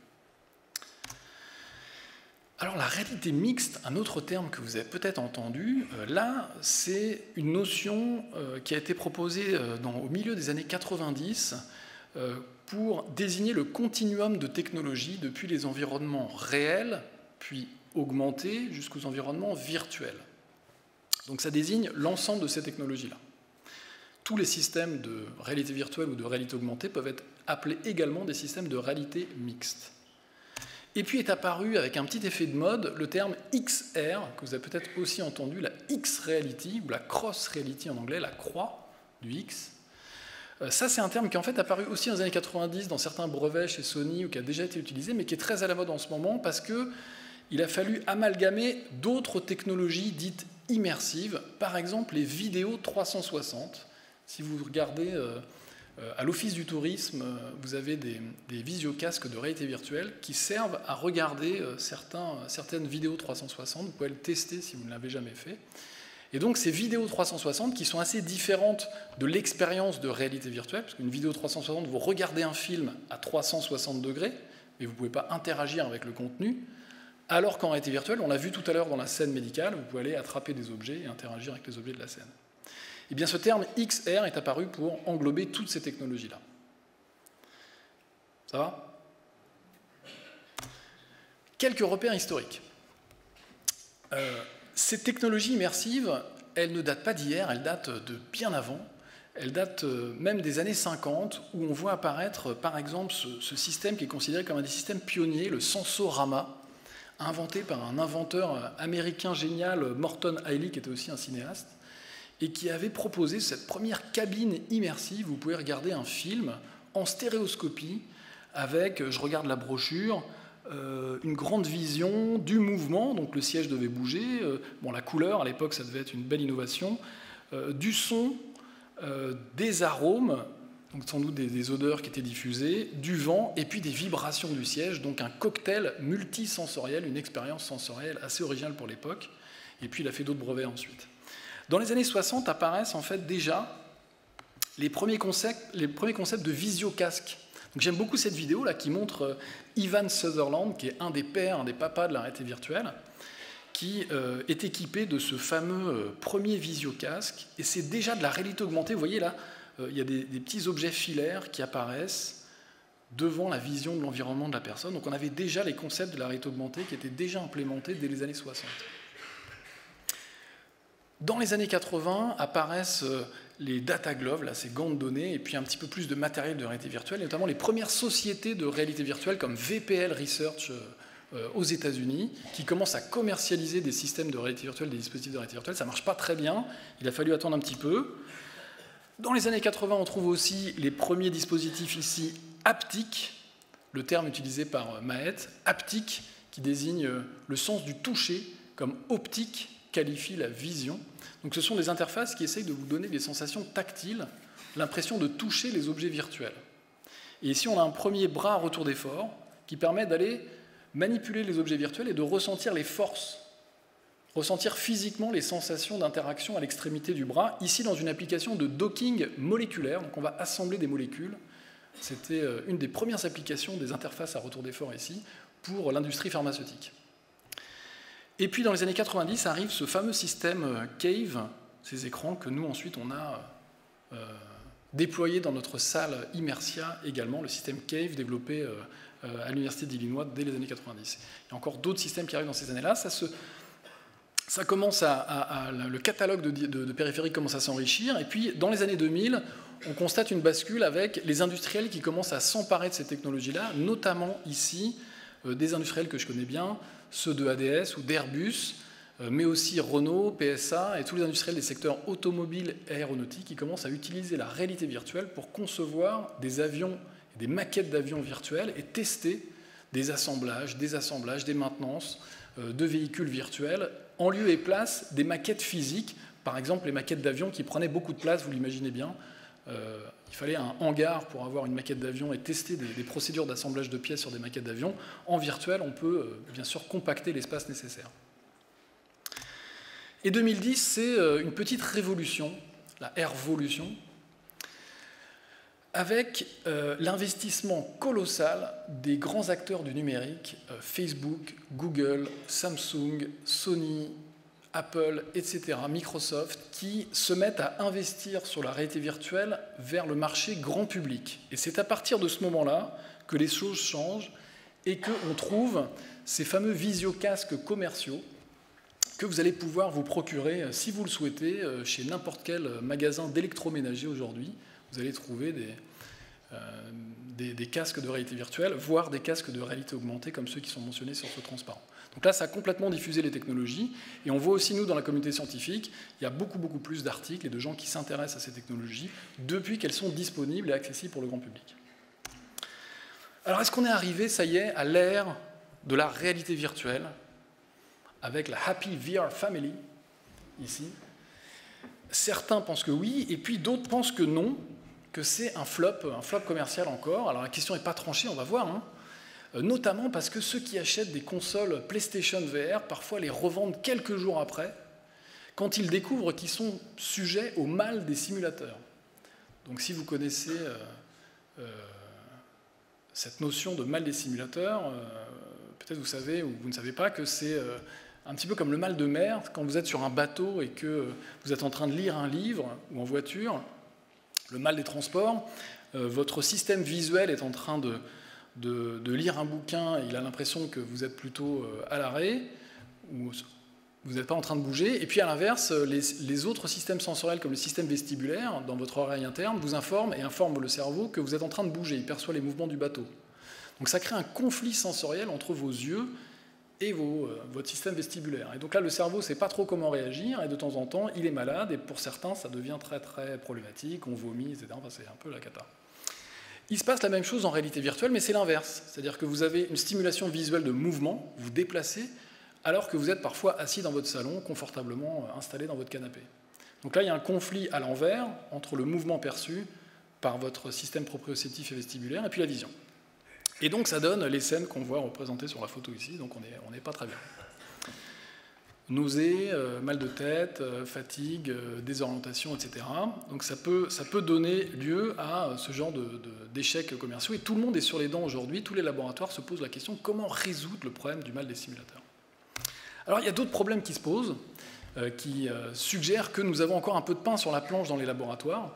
Alors la réalité mixte, un autre terme que vous avez peut-être entendu, euh, là c'est une notion euh, qui a été proposée euh, dans, au milieu des années quatre-vingt-dix euh, pour désigner le continuum de technologies depuis les environnements réels, puis augmentés, jusqu'aux environnements virtuels. Donc ça désigne l'ensemble de ces technologies-là. Tous les systèmes de réalité virtuelle ou de réalité augmentée peuvent être appelés également des systèmes de réalité mixte. Et puis est apparu, avec un petit effet de mode, le terme X R, que vous avez peut-être aussi entendu, la X-Reality, ou la Cross-Reality en anglais, la croix du X. Ça, c'est un terme qui est en fait apparu aussi dans les années quatre-vingt-dix, dans certains brevets chez Sony, ou qui a déjà été utilisé, mais qui est très à la mode en ce moment, parce qu'il a fallu amalgamer d'autres technologies dites immersives, par exemple les vidéos trois cent soixante. Si vous regardez... Euh, à l'Office du tourisme, vous avez des, des visiocasques de réalité virtuelle qui servent à regarder certains, certaines vidéos trois cent soixante. Vous pouvez le tester si vous ne l'avez jamais fait. Et donc ces vidéos trois cent soixante qui sont assez différentes de l'expérience de réalité virtuelle, parce qu'une vidéo trois cent soixante, vous regardez un film à trois cent soixante degrés, mais vous ne pouvez pas interagir avec le contenu, alors qu'en réalité virtuelle, on l'a vu tout à l'heure dans la scène médicale, vous pouvez aller attraper des objets et interagir avec les objets de la scène. Eh bien, ce terme X R est apparu pour englober toutes ces technologies-là. Ça va? Quelques repères historiques. Euh, ces technologies immersives, elles ne datent pas d'hier, elles datent de bien avant. Elles datent même des années cinquante, où on voit apparaître, par exemple, ce, ce système qui est considéré comme un des systèmes pionniers, le Sensorama, inventé par un inventeur américain génial, Morton Haley, qui était aussi un cinéaste, et qui avait proposé cette première cabine immersive. Vous pouvez regarder un film en stéréoscopie avec, je regarde la brochure, euh, une grande vision du mouvement, donc le siège devait bouger, euh, bon, la couleur, à l'époque ça devait être une belle innovation, euh, du son, euh, des arômes, donc sans doute des, des odeurs qui étaient diffusées, du vent, et puis des vibrations du siège, donc un cocktail multisensoriel, une expérience sensorielle assez originale pour l'époque, et puis il a fait d'autres brevets ensuite. Dans les années soixante apparaissent en fait déjà les premiers concepts, les premiers concepts de visiocasque. Donc j'aime beaucoup cette vidéo là qui montre Ivan Sutherland, qui est un des pères, un des papas de la réalité virtuelle, qui euh, est équipé de ce fameux euh, premier visiocasque, et c'est déjà de la réalité augmentée. Vous voyez là, euh, il y a des, des petits objets filaires qui apparaissent devant la vision de l'environnement de la personne. Donc on avait déjà les concepts de la réalité augmentée qui étaient déjà implémentés dès les années soixante. Dans les années quatre-vingts apparaissent les data gloves, là, ces gants de données, et puis un petit peu plus de matériel de réalité virtuelle, et notamment les premières sociétés de réalité virtuelle comme V P L Research euh, aux États-Unis, qui commencent à commercialiser des systèmes de réalité virtuelle, des dispositifs de réalité virtuelle. Ça ne marche pas très bien, il a fallu attendre un petit peu. Dans les années quatre-vingts, on trouve aussi les premiers dispositifs ici haptiques, le terme utilisé par Maët, haptique, qui désigne le sens du toucher, comme optique qualifie la vision. Donc ce sont des interfaces qui essayent de vous donner des sensations tactiles, l'impression de toucher les objets virtuels. Et ici, on a un premier bras à retour d'effort qui permet d'aller manipuler les objets virtuels et de ressentir les forces, ressentir physiquement les sensations d'interaction à l'extrémité du bras, ici dans une application de docking moléculaire. Donc on va assembler des molécules. C'était une des premières applications des interfaces à retour d'effort ici pour l'industrie pharmaceutique. Et puis dans les années quatre-vingt-dix arrive ce fameux système Cave, ces écrans que nous ensuite on a euh, déployé dans notre salle Immersia également, le système Cave développé euh, à l'université d'Illinois dès les années quatre-vingt-dix. Il y a encore d'autres systèmes qui arrivent dans ces années-là. Ça, se, ça commence à, à, à, le catalogue de, de, de périphériques commence à s'enrichir. Et puis dans les années deux mille, on constate une bascule avec les industriels qui commencent à s'emparer de ces technologies-là, notamment ici euh, des industriels que je connais bien, ceux de A D S ou d'Airbus, mais aussi Renault, P S A et tous les industriels des secteurs automobiles et aéronautiques qui commencent à utiliser la réalité virtuelle pour concevoir des avions, des maquettes d'avions virtuels et tester des assemblages, des assemblages, des maintenances de véhicules virtuels en lieu et place des maquettes physiques. Par exemple, les maquettes d'avions qui prenaient beaucoup de place, vous l'imaginez bien. Euh, il fallait un hangar pour avoir une maquette d'avion et tester des, des procédures d'assemblage de pièces sur des maquettes d'avion. En virtuel, on peut euh, bien sûr compacter l'espace nécessaire. Et deux mille dix, c'est euh, une petite révolution, la Airvolution, avec euh, l'investissement colossal des grands acteurs du numérique, euh, Facebook, Google, Samsung, Sony, Apple, et cetera, Microsoft, qui se mettent à investir sur la réalité virtuelle vers le marché grand public. Et c'est à partir de ce moment-là que les choses changent et qu'on trouve ces fameux visiocasques commerciaux que vous allez pouvoir vous procurer, si vous le souhaitez, chez n'importe quel magasin d'électroménager aujourd'hui. Vous allez trouver des, euh, des, des casques de réalité virtuelle, voire des casques de réalité augmentée, comme ceux qui sont mentionnés sur ce transparent. Donc là, ça a complètement diffusé les technologies. Et on voit aussi, nous, dans la communauté scientifique, il y a beaucoup, beaucoup plus d'articles et de gens qui s'intéressent à ces technologies depuis qu'elles sont disponibles et accessibles pour le grand public. Alors, est-ce qu'on est arrivé, ça y est, à l'ère de la réalité virtuelle, avec la Happy V R Family, ici? Certains pensent que oui, et puis d'autres pensent que non, que c'est un flop, un flop commercial encore. Alors la question n'est pas tranchée, on va voir, hein. Notamment parce que ceux qui achètent des consoles PlayStation V R, parfois les revendent quelques jours après, quand ils découvrent qu'ils sont sujets au mal des simulateurs. Donc si vous connaissez euh, euh, cette notion de mal des simulateurs, euh, peut-être vous savez ou vous ne savez pas que c'est euh, un petit peu comme le mal de mer, quand vous êtes sur un bateau et que vous êtes en train de lire un livre ou en voiture, le mal des transports, euh, votre système visuel est en train de De, de lire un bouquin, il a l'impression que vous êtes plutôt à l'arrêt, ou vous n'êtes pas en train de bouger, et puis à l'inverse, les, les autres systèmes sensoriels, comme le système vestibulaire, dans votre oreille interne, vous informent et informent le cerveau que vous êtes en train de bouger, il perçoit les mouvements du bateau. Donc ça crée un conflit sensoriel entre vos yeux et vos, euh, votre système vestibulaire. Et donc là, le cerveau ne sait pas trop comment réagir, et de temps en temps, il est malade, et pour certains, ça devient très très problématique, on vomit, et cetera. Enfin, c'est un peu la cata. Il se passe la même chose en réalité virtuelle, mais c'est l'inverse. C'est-à-dire que vous avez une stimulation visuelle de mouvement, vous vous déplacez, alors que vous êtes parfois assis dans votre salon, confortablement installé dans votre canapé. Donc là, il y a un conflit à l'envers entre le mouvement perçu par votre système proprioceptif et vestibulaire et puis la vision. Et donc ça donne les scènes qu'on voit représentées sur la photo ici, donc on n'est on n'est pas très bien. Nausées, euh, mal de tête, euh, fatigue, euh, désorientation, et cetera. Donc ça peut, ça peut donner lieu à ce genre de, de, d'échecs commerciaux. Et tout le monde est sur les dents aujourd'hui, tous les laboratoires se posent la question comment résoudre le problème du mal des simulateurs. Alors il y a d'autres problèmes qui se posent, euh, qui euh, suggèrent que nous avons encore un peu de pain sur la planche dans les laboratoires.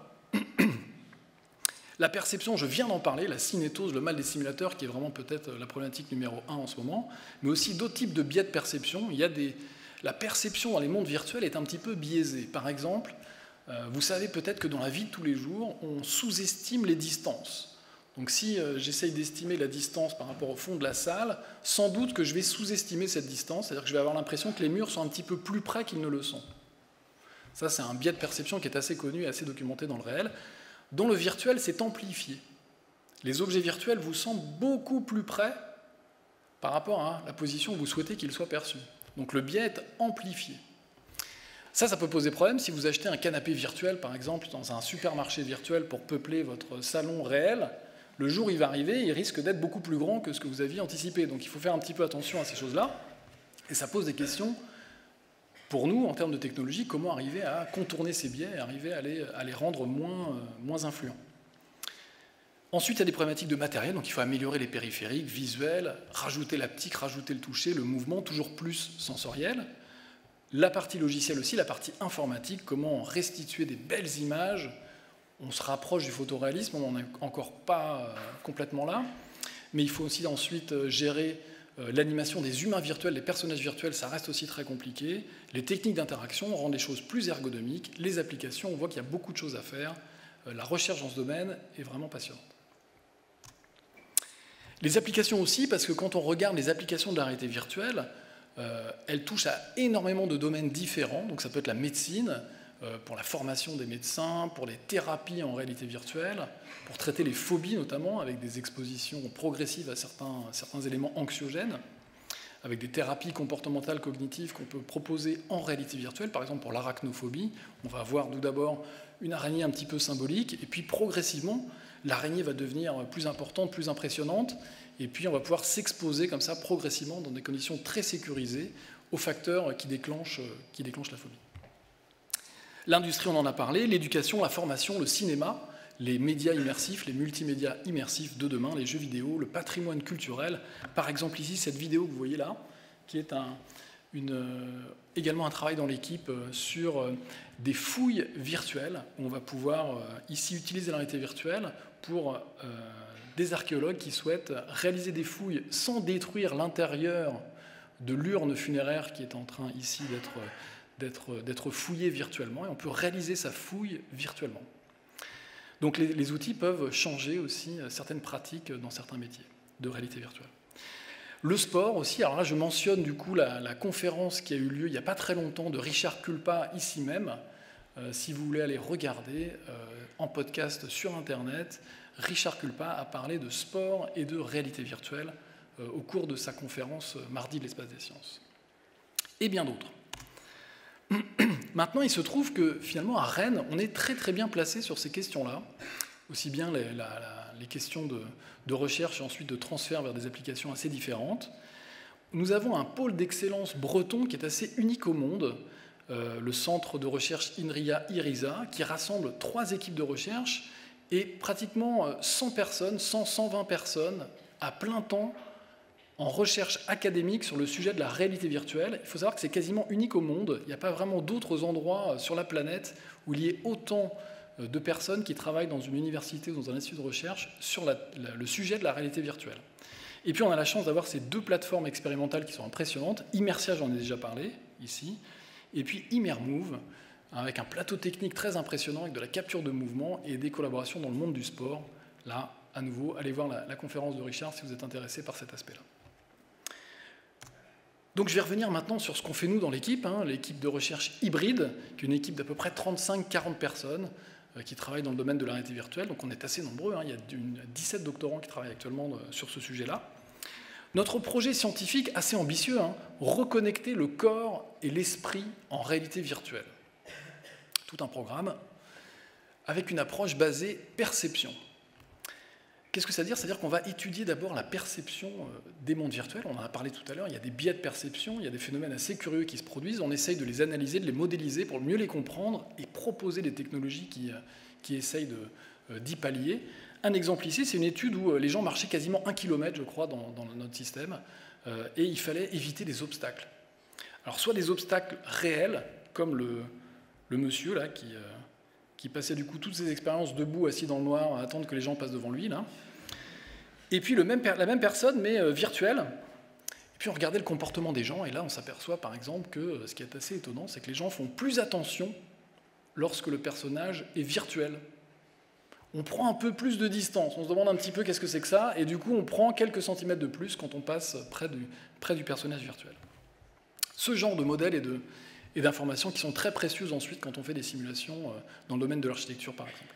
La perception, je viens d'en parler, la cinétose, le mal des simulateurs, qui est vraiment peut-être la problématique numéro un en ce moment, mais aussi d'autres types de biais de perception. Il y a des... La perception dans les mondes virtuels est un petit peu biaisée. Par exemple, euh, vous savez peut-être que dans la vie de tous les jours, on sous-estime les distances. Donc si euh, j'essaye d'estimer la distance par rapport au fond de la salle, sans doute que je vais sous-estimer cette distance, c'est-à-dire que je vais avoir l'impression que les murs sont un petit peu plus près qu'ils ne le sont. Ça, c'est un biais de perception qui est assez connu et assez documenté dans le réel. Dans le virtuel, c'est amplifié. Les objets virtuels vous semblent beaucoup plus près par rapport à la position où vous souhaitez qu'ils soient perçus. Donc le biais est amplifié. Ça, ça peut poser problème si vous achetez un canapé virtuel, par exemple, dans un supermarché virtuel pour peupler votre salon réel. Le jour où il va arriver, il risque d'être beaucoup plus grand que ce que vous aviez anticipé. Donc il faut faire un petit peu attention à ces choses-là. Et ça pose des questions pour nous, en termes de technologie, comment arriver à contourner ces biais et arriver à les, à les rendre moins, euh, moins influents. Ensuite, il y a des problématiques de matériel, donc il faut améliorer les périphériques, visuels, rajouter l'haptique, rajouter le toucher, le mouvement, toujours plus sensoriel. La partie logicielle aussi, la partie informatique, comment restituer des belles images. On se rapproche du photoréalisme, on n'en est encore pas euh, complètement là, mais il faut aussi ensuite euh, gérer Euh, l'animation des humains virtuels, des personnages virtuels, ça reste aussi très compliqué. Les techniques d'interaction rendent les choses plus ergonomiques. Les applications, on voit qu'il y a beaucoup de choses à faire. Euh, la recherche dans ce domaine est vraiment passionnante. Les applications aussi, parce que quand on regarde les applications de la réalité virtuelle, euh, elles touchent à énormément de domaines différents. Donc ça peut être la médecine, euh, pour la formation des médecins, pour les thérapies en réalité virtuelle, pour traiter les phobies notamment, avec des expositions progressives à certains, certains éléments anxiogènes, avec des thérapies comportementales cognitives qu'on peut proposer en réalité virtuelle. Par exemple, pour l'arachnophobie, on va avoir tout d'abord une araignée un petit peu symbolique, et puis progressivement, l'araignée va devenir plus importante, plus impressionnante, et puis on va pouvoir s'exposer comme ça progressivement dans des conditions très sécurisées aux facteurs qui déclenchent, qui déclenchent la phobie. L'industrie, on en a parlé, l'éducation, la formation, le cinéma, les médias immersifs, les multimédias immersifs de demain, les jeux vidéo, le patrimoine culturel. Par exemple, ici, cette vidéo que vous voyez là, qui est un, une, euh, également un travail dans l'équipe euh, sur euh, des fouilles virtuelles. On va pouvoir euh, ici utiliser la réalité virtuelle pour euh, des archéologues qui souhaitent réaliser des fouilles sans détruire l'intérieur de l'urne funéraire qui est en train ici d'être d'être, d'être fouillée virtuellement, et on peut réaliser sa fouille virtuellement. Donc les, les outils peuvent changer aussi certaines pratiques dans certains métiers de réalité virtuelle. Le sport aussi, alors là je mentionne du coup la, la conférence qui a eu lieu il n'y a pas très longtemps de Richard Kulpa ici même. Euh, si vous voulez aller regarder euh, en podcast sur Internet, Richard Kulpa a parlé de sport et de réalité virtuelle euh, au cours de sa conférence euh, mardi de l'espace des sciences. Et bien d'autres. Maintenant, il se trouve que finalement à Rennes, on est très très bien placé sur ces questions-là, aussi bien les, la, la, les questions de, de recherche et ensuite de transfert vers des applications assez différentes. Nous avons un pôle d'excellence breton qui est assez unique au monde, euh, le centre de recherche INRIA IRISA, qui rassemble trois équipes de recherche et pratiquement cent personnes, cent à cent vingt personnes à plein temps en recherche académique sur le sujet de la réalité virtuelle. Il faut savoir que c'est quasiment unique au monde. Il n'y a pas vraiment d'autres endroits sur la planète où il y ait autant de personnes qui travaillent dans une université ou dans un institut de recherche sur la, la, le sujet de la réalité virtuelle. Et puis on a la chance d'avoir ces deux plateformes expérimentales qui sont impressionnantes. Immersia, j'en ai déjà parlé ici, et puis Immermove, avec un plateau technique très impressionnant avec de la capture de mouvement et des collaborations dans le monde du sport. Là, à nouveau, allez voir la, la conférence de Richard si vous êtes intéressé par cet aspect-là. Donc je vais revenir maintenant sur ce qu'on fait nous dans l'équipe, hein, l'équipe de recherche hybride, qui est une équipe d'à peu près trente-cinq à quarante personnes euh, qui travaillent dans le domaine de la réalité virtuelle. Donc on est assez nombreux, hein, il y a dix-sept doctorants qui travaillent actuellement euh, sur ce sujet-là. Notre projet scientifique, assez ambitieux, hein, reconnecter le corps et l'esprit en réalité virtuelle. Tout un programme avec une approche basée perception. Qu'est-ce que ça veut dire? C'est-à-dire qu'on va étudier d'abord la perception des mondes virtuels. On en a parlé tout à l'heure, il y a des biais de perception, il y a des phénomènes assez curieux qui se produisent. On essaye de les analyser, de les modéliser pour mieux les comprendre et proposer des technologies qui, qui essayent d'y pallier. Un exemple ici, c'est une étude où les gens marchaient quasiment un kilomètre, je crois, dans, dans notre système, euh, et il fallait éviter des obstacles. Alors, soit des obstacles réels, comme le, le monsieur là, qui, euh, qui passait du coup toutes ses expériences debout, assis dans le noir, à attendre que les gens passent devant lui, là. Et puis le même, la même personne, mais euh, virtuelle. Et puis on regardait le comportement des gens, et là on s'aperçoit par exemple que euh, ce qui est assez étonnant, c'est que les gens font plus attention lorsque le personnage est virtuel. On prend un peu plus de distance, on se demande un petit peu qu'est-ce que c'est que ça, et du coup on prend quelques centimètres de plus quand on passe près du, près du personnage virtuel. Ce genre de modèles et de, et d'informations qui sont très précieuses ensuite quand on fait des simulations euh, dans le domaine de l'architecture par exemple.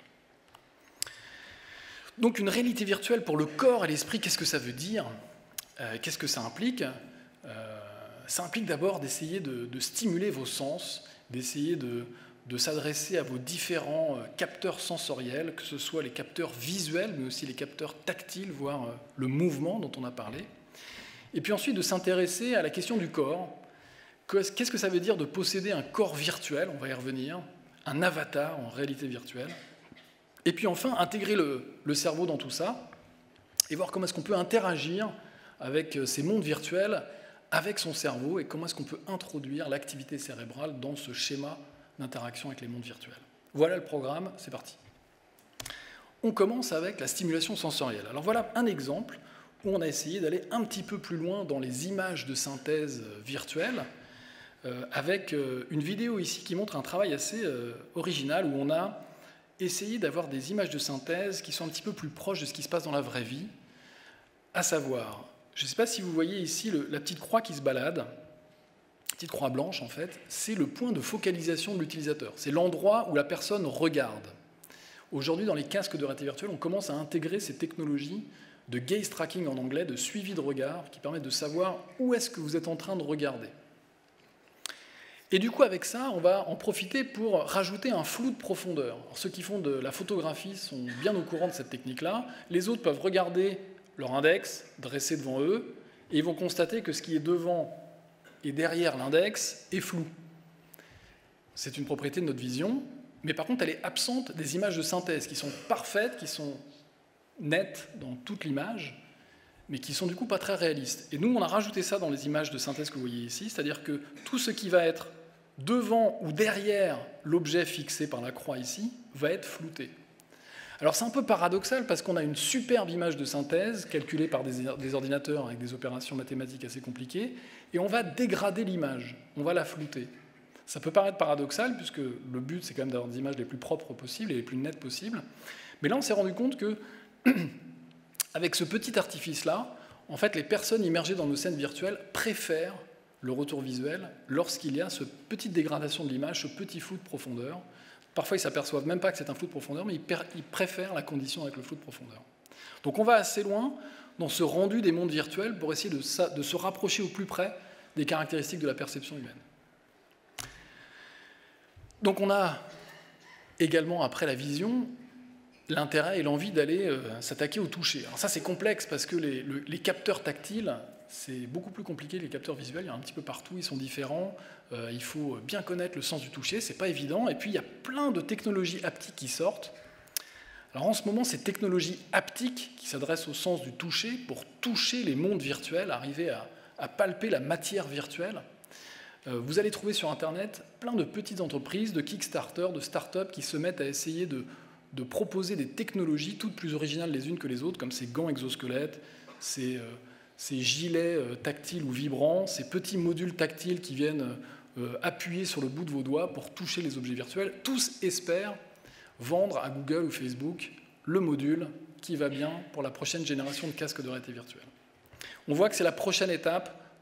Donc une réalité virtuelle pour le corps et l'esprit, qu'est-ce que ça veut dire? euh, Qu'est-ce que ça implique? euh, Ça implique d'abord d'essayer de, de stimuler vos sens, d'essayer de, de s'adresser à vos différents capteurs sensoriels, que ce soit les capteurs visuels, mais aussi les capteurs tactiles, voire euh, le mouvement dont on a parlé. Et puis ensuite de s'intéresser à la question du corps. Qu'est-ce que ça veut dire de posséder un corps virtuel? On va y revenir. Un avatar en réalité virtuelle. Et puis enfin, intégrer le, le cerveau dans tout ça et voir comment est-ce qu'on peut interagir avec ces mondes virtuels, avec son cerveau, et comment est-ce qu'on peut introduire l'activité cérébrale dans ce schéma d'interaction avec les mondes virtuels. Voilà le programme, c'est parti. On commence avec la stimulation sensorielle. Alors voilà un exemple où on a essayé d'aller un petit peu plus loin dans les images de synthèse virtuelle, euh, avec euh, une vidéo ici qui montre un travail assez euh, original où on a essayer d'avoir des images de synthèse qui sont un petit peu plus proches de ce qui se passe dans la vraie vie, à savoir, je ne sais pas si vous voyez ici le, la petite croix qui se balade, petite croix blanche en fait, c'est le point de focalisation de l'utilisateur, c'est l'endroit où la personne regarde. Aujourd'hui, dans les casques de réalité virtuelle, on commence à intégrer ces technologies de gaze tracking en anglais, de suivi de regard, qui permettent de savoir où est-ce que vous êtes en train de regarder. Et du coup, avec ça, on va en profiter pour rajouter un flou de profondeur. Alors, ceux qui font de la photographie sont bien au courant de cette technique-là. Les autres peuvent regarder leur index dressé devant eux, et ils vont constater que ce qui est devant et derrière l'index est flou. C'est une propriété de notre vision, mais par contre, elle est absente des images de synthèse, qui sont parfaites, qui sont nettes dans toute l'image, mais qui sont du coup pas très réalistes. Et nous, on a rajouté ça dans les images de synthèse que vous voyez ici, c'est-à-dire que tout ce qui va être devant ou derrière l'objet fixé par la croix ici va être flouté. Alors c'est un peu paradoxal parce qu'on a une superbe image de synthèse calculée par des, des ordinateurs avec des opérations mathématiques assez compliquées, et on va dégrader l'image, on va la flouter. Ça peut paraître paradoxal puisque le but c'est quand même d'avoir des images les plus propres possibles et les plus nettes possibles, mais là on s'est rendu compte que avec ce petit artifice-là, en fait, les personnes immergées dans nos scènes virtuelles préfèrent le retour visuel lorsqu'il y a cette petite dégradation de l'image, ce petit flou de profondeur. Parfois, ils ne s'aperçoivent même pas que c'est un flou de profondeur, mais ils, ils préfèrent la condition avec le flou de profondeur. Donc on va assez loin dans ce rendu des mondes virtuels pour essayer de, de se rapprocher au plus près des caractéristiques de la perception humaine. Donc on a également, après la vision, l'intérêt et l'envie d'aller euh, s'attaquer au toucher. Alors ça, c'est complexe parce que les, le, les capteurs tactiles, c'est beaucoup plus compliqué que les capteurs visuels. Il y en a un petit peu partout, ils sont différents. Euh, il faut bien connaître le sens du toucher, c'est pas évident. Et puis, il y a plein de technologies haptiques qui sortent. Alors en ce moment, ces technologies haptiques qui s'adressent au sens du toucher, pour toucher les mondes virtuels, arriver à, à palper la matière virtuelle, euh, vous allez trouver sur Internet plein de petites entreprises, de Kickstarter, de start-up qui se mettent à essayer de de proposer des technologies toutes plus originales les unes que les autres, comme ces gants exosquelettes, ces, euh, ces gilets euh, tactiles ou vibrants, ces petits modules tactiles qui viennent euh, appuyer sur le bout de vos doigts pour toucher les objets virtuels. Tous espèrent vendre à Google ou Facebook le module qui va bien pour la prochaine génération de casques de réalité virtuelle. On voit que c'est la prochaine étape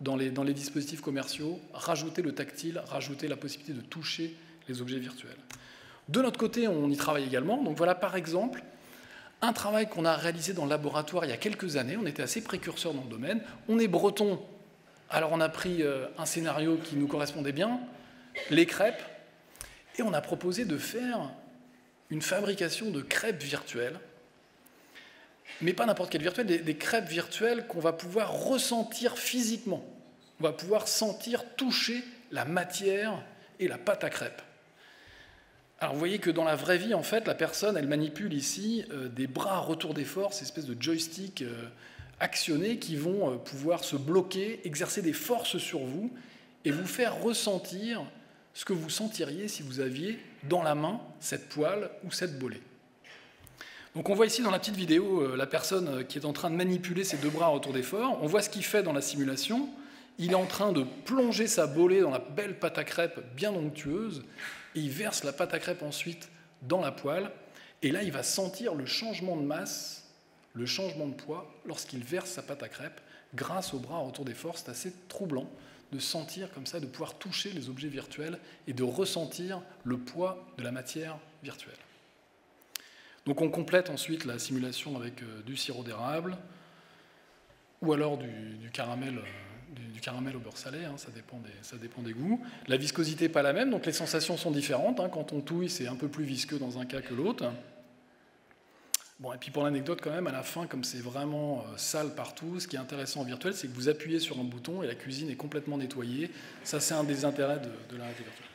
dans les, dans les dispositifs commerciaux, rajouter le tactile, rajouter la possibilité de toucher les objets virtuels. De notre côté, on y travaille également. Donc voilà, par exemple, un travail qu'on a réalisé dans le laboratoire il y a quelques années. On était assez précurseurs dans le domaine. On est breton, alors on a pris un scénario qui nous correspondait bien, les crêpes, et on a proposé de faire une fabrication de crêpes virtuelles, mais pas n'importe quelle virtuelle, des, des crêpes virtuelles qu'on va pouvoir ressentir physiquement. On va pouvoir sentir, toucher la matière et la pâte à crêpes. Alors vous voyez que dans la vraie vie, en fait, la personne, elle manipule ici euh, des bras à retour des forces, ces espèces de joysticks euh, actionnés qui vont euh, pouvoir se bloquer, exercer des forces sur vous et vous faire ressentir ce que vous sentiriez si vous aviez dans la main cette poêle ou cette bolée. Donc on voit ici dans la petite vidéo euh, la personne qui est en train de manipuler ses deux bras à retour des forces. On voit ce qu'il fait dans la simulation. Il est en train de plonger sa bolée dans la belle pâte à crêpes bien onctueuse et il verse la pâte à crêpes ensuite dans la poêle. Et là, il va sentir le changement de masse, le changement de poids lorsqu'il verse sa pâte à crêpes grâce au bras autour des forces. C'est assez troublant de sentir comme ça, de pouvoir toucher les objets virtuels et de ressentir le poids de la matière virtuelle. Donc on complète ensuite la simulation avec euh, du sirop d'érable ou alors du, du caramel. Euh, Du, du caramel au beurre salé, hein, ça, dépend des, ça dépend des goûts. La viscosité n'est pas la même, donc les sensations sont différentes. Hein. Quand on touille, c'est un peu plus visqueux dans un cas que l'autre. Bon, et puis pour l'anecdote, quand même, à la fin, comme c'est vraiment euh, sale partout, ce qui est intéressant en virtuel, c'est que vous appuyez sur un bouton et la cuisine est complètement nettoyée. Ça, c'est un des intérêts de, de la réalité virtuelle.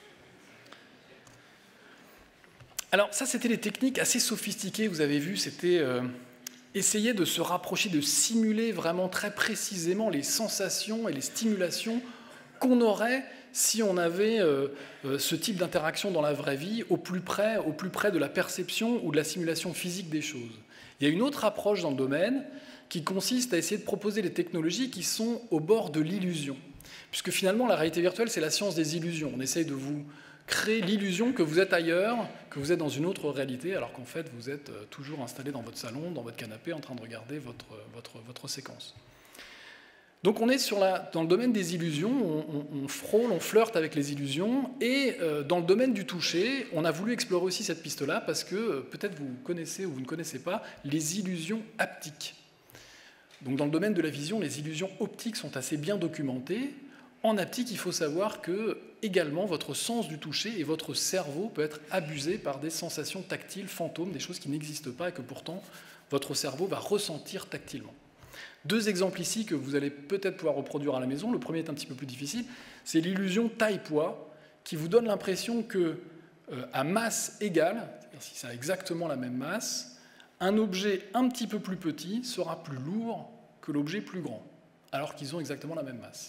Alors, ça, c'était les techniques assez sophistiquées, vous avez vu, c'était... Euh, essayer de se rapprocher, de simuler vraiment très précisément les sensations et les stimulations qu'on aurait si on avait euh, euh, ce type d'interaction dans la vraie vie au plus près, au plus près de la perception ou de la simulation physique des choses. Il y a une autre approche dans le domaine qui consiste à essayer de proposer des technologies qui sont au bord de l'illusion. Puisque finalement, la réalité virtuelle, c'est la science des illusions. On essaye de vous créer l'illusion que vous êtes ailleurs, que vous êtes dans une autre réalité, alors qu'en fait, vous êtes toujours installé dans votre salon, dans votre canapé, en train de regarder votre, votre, votre séquence. Donc on est sur la, dans le domaine des illusions, on, on, on frôle, on flirte avec les illusions, et euh, dans le domaine du toucher, on a voulu explorer aussi cette piste-là, parce que euh, peut-être vous connaissez ou vous ne connaissez pas les illusions haptiques. Donc dans le domaine de la vision, les illusions optiques sont assez bien documentées. En haptique, il faut savoir que, également, votre sens du toucher et votre cerveau peut être abusé par des sensations tactiles fantômes, des choses qui n'existent pas et que pourtant votre cerveau va ressentir tactilement. Deux exemples ici que vous allez peut-être pouvoir reproduire à la maison. Le premier est un petit peu plus difficile. C'est l'illusion taille-poids qui vous donne l'impression que, euh, à masse égale, c'est-à-dire si ça a exactement la même masse, un objet un petit peu plus petit sera plus lourd que l'objet plus grand, alors qu'ils ont exactement la même masse.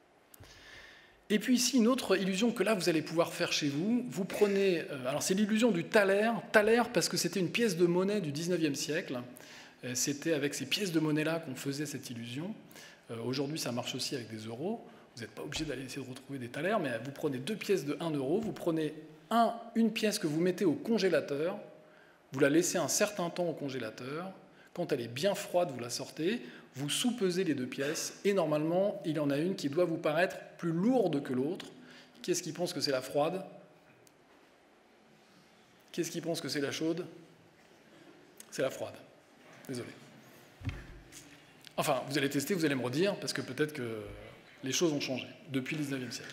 Et puis ici, une autre illusion que là, vous allez pouvoir faire chez vous. Vous prenez... Euh, alors, c'est l'illusion du thaler. Thaler, parce que c'était une pièce de monnaie du dix-neuvième siècle. Euh, c'était avec ces pièces de monnaie-là qu'on faisait cette illusion. Euh, aujourd'hui, ça marche aussi avec des euros. Vous n'êtes pas obligé d'aller essayer de retrouver des thalers, mais vous prenez deux pièces de un euro. Vous prenez un, une pièce que vous mettez au congélateur. Vous la laissez un certain temps au congélateur. Quand elle est bien froide, vous la sortez. Vous soupesez les deux pièces, et normalement, il y en a une qui doit vous paraître plus lourde que l'autre. Qu'est-ce qui pense que c'est la froide? Qu'est-ce qui pense que c'est la chaude? C'est la froide. Désolé. Enfin, vous allez tester, vous allez me redire, parce que peut-être que les choses ont changé depuis le dix-neuvième siècle.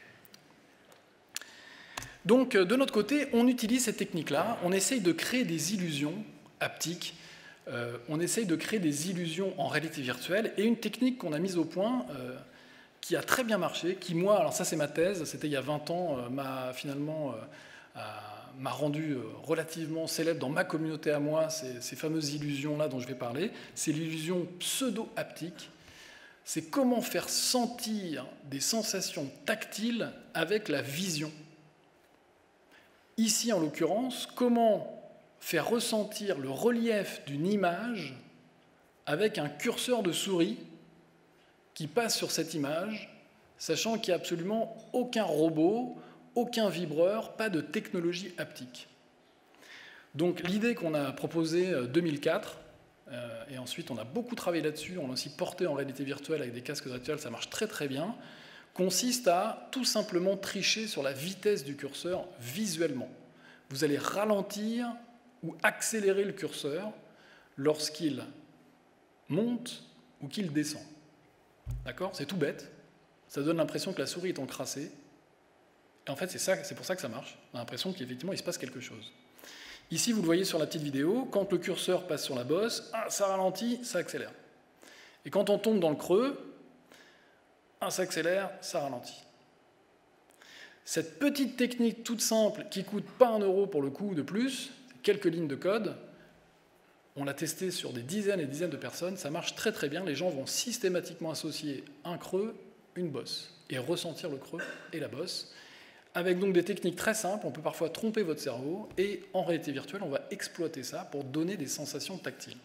Donc, de notre côté, on utilise cette technique-là, on essaye de créer des illusions haptiques. Euh, on essaye de créer des illusions en réalité virtuelle, et une technique qu'on a mise au point, euh, qui a très bien marché, qui moi, alors ça c'est ma thèse, c'était il y a vingt ans, euh, m'a finalement euh, m'a rendu euh, relativement célèbre dans ma communauté à moi, ces, ces fameuses illusions-là dont je vais parler, c'est l'illusion pseudo-haptique. C'est comment faire sentir des sensations tactiles avec la vision. Ici, en l'occurrence, comment faire ressentir le relief d'une image avec un curseur de souris qui passe sur cette image, sachant qu'il n'y a absolument aucun robot, aucun vibreur, pas de technologie haptique. Donc l'idée qu'on a proposée en deux mille quatre, Euh, et ensuite, on a beaucoup travaillé là-dessus, on l'a aussi porté en réalité virtuelle avec des casques virtuels, ça marche très très bien, consiste à tout simplement tricher sur la vitesse du curseur visuellement. Vous allez ralentir ou accélérer le curseur lorsqu'il monte ou qu'il descend. D'accord? C'est tout bête. Ça donne l'impression que la souris est encrassée. Et en fait, c'est ça, c'est pour ça que ça marche. On a l'impression qu'effectivement, il se passe quelque chose. Ici, vous le voyez sur la petite vidéo, quand le curseur passe sur la bosse, ah, ça ralentit, ça accélère. Et quand on tombe dans le creux, ah, ça accélère, ça ralentit. Cette petite technique toute simple, qui ne coûte pas un euro pour le coup de plus, quelques lignes de code, on l'a testé sur des dizaines et dizaines de personnes, ça marche très très bien, les gens vont systématiquement associer un creux, une bosse, et ressentir le creux et la bosse. Avec donc des techniques très simples, on peut parfois tromper votre cerveau, et en réalité virtuelle, on va exploiter ça pour donner des sensations tactiles.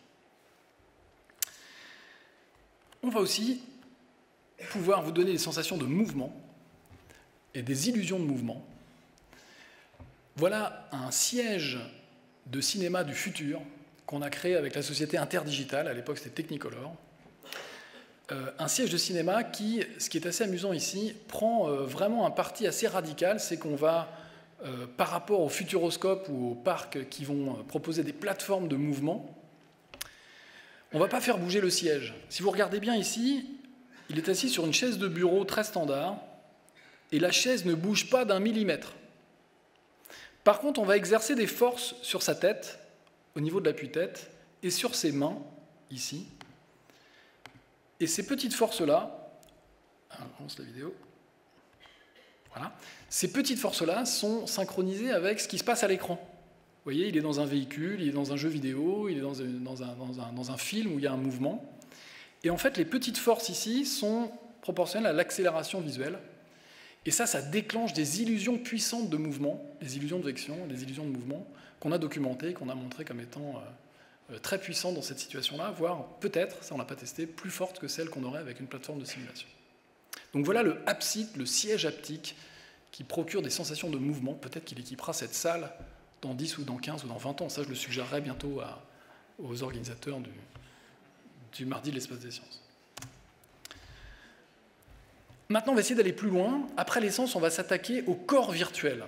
On va aussi pouvoir vous donner des sensations de mouvement et des illusions de mouvement. Voilà un siège de cinéma du futur qu'on a créé avec la société Interdigital, à l'époque c'était Technicolor. Euh, un siège de cinéma qui, ce qui est assez amusant ici, prend euh, vraiment un parti assez radical, c'est qu'on va, euh, par rapport aux futuroscopes ou aux parcs qui vont euh, proposer des plateformes de mouvement, on ne va pas faire bouger le siège. Si vous regardez bien ici, il est assis sur une chaise de bureau très standard, et la chaise ne bouge pas d'un millimètre. Par contre, on va exercer des forces sur sa tête, au niveau de l'appui-tête, et sur ses mains, ici. Et ces petites forces-là, on lance la vidéo, voilà, ces petites forces-là sont synchronisées avec ce qui se passe à l'écran. Vous voyez, il est dans un véhicule, il est dans un jeu vidéo, il est dans un, dans un, dans un, dans un film où il y a un mouvement. Et en fait, les petites forces ici sont proportionnelles à l'accélération visuelle. Et ça, ça déclenche des illusions puissantes de mouvement, des illusions de vection, des illusions de mouvement, qu'on a documentées, qu'on a montrées comme étant euh, très puissantes dans cette situation-là, voire peut-être, ça on n'a pas testé, plus fortes que celles qu'on aurait avec une plateforme de simulation. Donc voilà le hapsit, le siège haptique, qui procure des sensations de mouvement. Peut-être qu'il équipera cette salle dans dix ou dans quinze ou dans vingt ans. Ça, je le suggérerai bientôt à, aux organisateurs du, du mardi de l'espace des sciences. Maintenant, on va essayer d'aller plus loin. Après l'essence, on va s'attaquer au corps virtuel.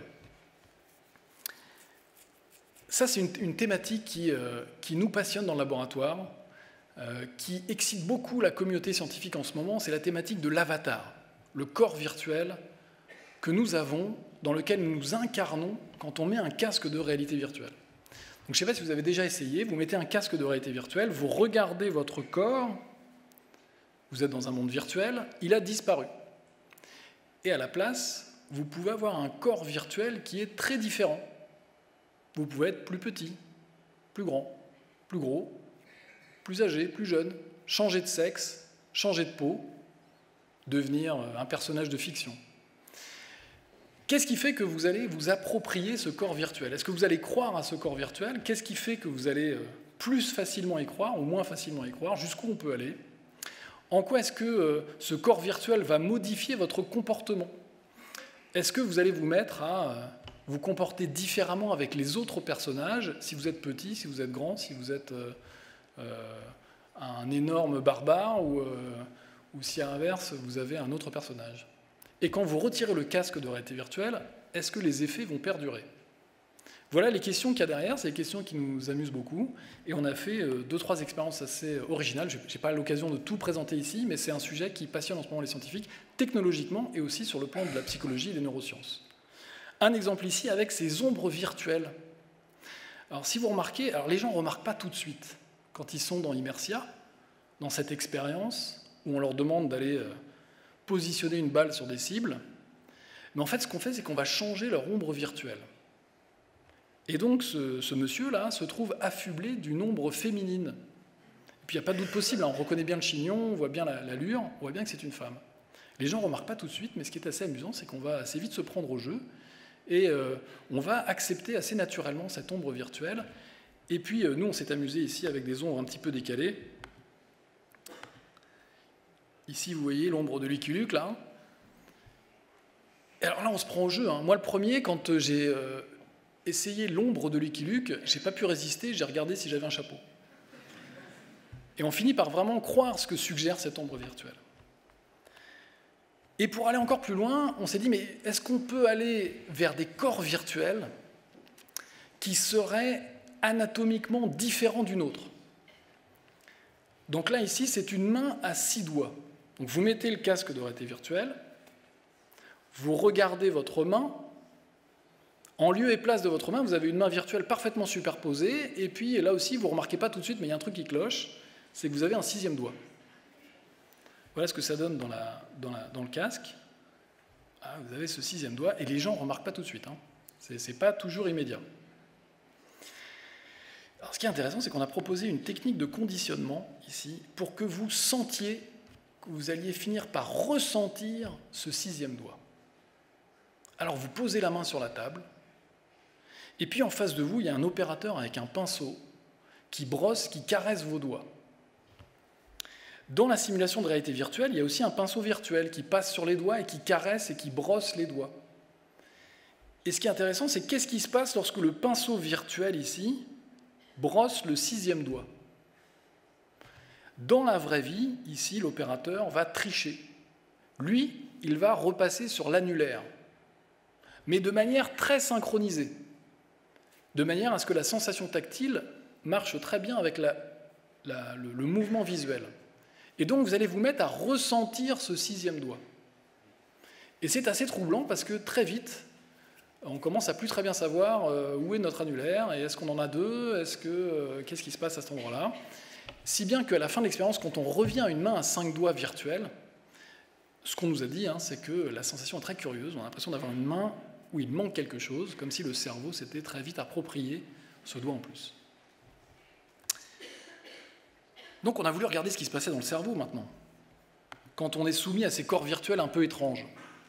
Ça, c'est une, une thématique qui, euh, qui nous passionne dans le laboratoire, euh, qui excite beaucoup la communauté scientifique en ce moment. C'est la thématique de l'avatar, le corps virtuel que nous avons, dans lequel nous nous incarnons quand on met un casque de réalité virtuelle. Donc, je ne sais pas si vous avez déjà essayé, vous mettez un casque de réalité virtuelle, vous regardez votre corps, vous êtes dans un monde virtuel, il a disparu. Et à la place, vous pouvez avoir un corps virtuel qui est très différent. Vous pouvez être plus petit, plus grand, plus gros, plus âgé, plus jeune, changer de sexe, changer de peau, devenir un personnage de fiction. Qu'est-ce qui fait que vous allez vous approprier ce corps virtuel? Est-ce que vous allez croire à ce corps virtuel? Qu'est-ce qui fait que vous allez plus facilement y croire ou moins facilement y croire? Jusqu'où on peut aller? En quoi est-ce que euh, ce corps virtuel va modifier votre comportement? Est-ce que vous allez vous mettre à euh, vous comporter différemment avec les autres personnages, si vous êtes petit, si vous êtes grand, si vous êtes euh, euh, un énorme barbare, ou, euh, ou si à l'inverse, vous avez un autre personnage? Et quand vous retirez le casque de réalité virtuelle, est-ce que les effets vont perdurer? Voilà les questions qu'il y a derrière, c'est des questions qui nous amusent beaucoup, et on a fait euh, deux, trois expériences assez originales. Je n'ai pas l'occasion de tout présenter ici, mais c'est un sujet qui passionne en ce moment les scientifiques, technologiquement et aussi sur le plan de la psychologie et des neurosciences. Un exemple ici avec ces ombres virtuelles. Alors si vous remarquez, alors les gens ne remarquent pas tout de suite, quand ils sont dans Immersia, dans cette expérience, où on leur demande d'aller euh, positionner une balle sur des cibles, mais en fait ce qu'on fait, c'est qu'on va changer leur ombre virtuelle. Et donc, ce, ce monsieur-là se trouve affublé d'une ombre féminine. Et puis, il n'y a pas de doute possible, hein, on reconnaît bien le chignon, on voit bien l'allure, on voit bien que c'est une femme. Les gens ne remarquent pas tout de suite, mais ce qui est assez amusant, c'est qu'on va assez vite se prendre au jeu, et euh, on va accepter assez naturellement cette ombre virtuelle. Et puis, euh, nous, on s'est amusé ici avec des ombres un petit peu décalées. Ici, vous voyez l'ombre de Lucky Luke, là. Et alors là, on se prend au jeu. Hein. Moi, le premier, quand j'ai... Euh, essayer l'ombre de Lucky Luke, j'ai pas pu résister, j'ai regardé si j'avais un chapeau. Et on finit par vraiment croire ce que suggère cette ombre virtuelle. Et pour aller encore plus loin, on s'est dit, mais est-ce qu'on peut aller vers des corps virtuels qui seraient anatomiquement différents d'une autre? Donc là, ici, c'est une main à six doigts. Donc vous mettez le casque de réalité virtuelle, vous regardez votre main. En lieu et place de votre main, vous avez une main virtuelle parfaitement superposée, et puis là aussi, vous ne remarquez pas tout de suite, mais il y a un truc qui cloche, c'est que vous avez un sixième doigt. Voilà ce que ça donne dans, la, dans, la, dans le casque. Ah, vous avez ce sixième doigt, et les gens ne remarquent pas tout de suite. Hein. Ce n'est pas toujours immédiat. Alors, ce qui est intéressant, c'est qu'on a proposé une technique de conditionnement, ici, pour que vous sentiez, que vous alliez finir par ressentir ce sixième doigt. Alors, vous posez la main sur la table, et puis en face de vous, il y a un opérateur avec un pinceau qui brosse, qui caresse vos doigts. Dans la simulation de réalité virtuelle, il y a aussi un pinceau virtuel qui passe sur les doigts et qui caresse et qui brosse les doigts. Et ce qui est intéressant, c'est qu'est-ce qui se passe lorsque le pinceau virtuel, ici, brosse le sixième doigt. Dans la vraie vie, ici, l'opérateur va tricher. Lui, il va repasser sur l'annulaire, mais de manière très synchronisée, de manière à ce que la sensation tactile marche très bien avec la, la, le, le mouvement visuel. Et donc, vous allez vous mettre à ressentir ce sixième doigt. Et c'est assez troublant parce que très vite, on commence à plus très bien savoir euh, où est notre annulaire, et est-ce qu'on en a deux, est-ce que, euh, qu'est-ce qui se passe à cet endroit-là. Si bien qu'à la fin de l'expérience, quand on revient à une main à cinq doigts virtuelle, ce qu'on nous a dit, hein, c'est que la sensation est très curieuse. On a l'impression d'avoir une main où il manque quelque chose, comme si le cerveau s'était très vite approprié ce doigt en plus. Donc on a voulu regarder ce qui se passait dans le cerveau maintenant, quand on est soumis à ces corps virtuels un peu étranges.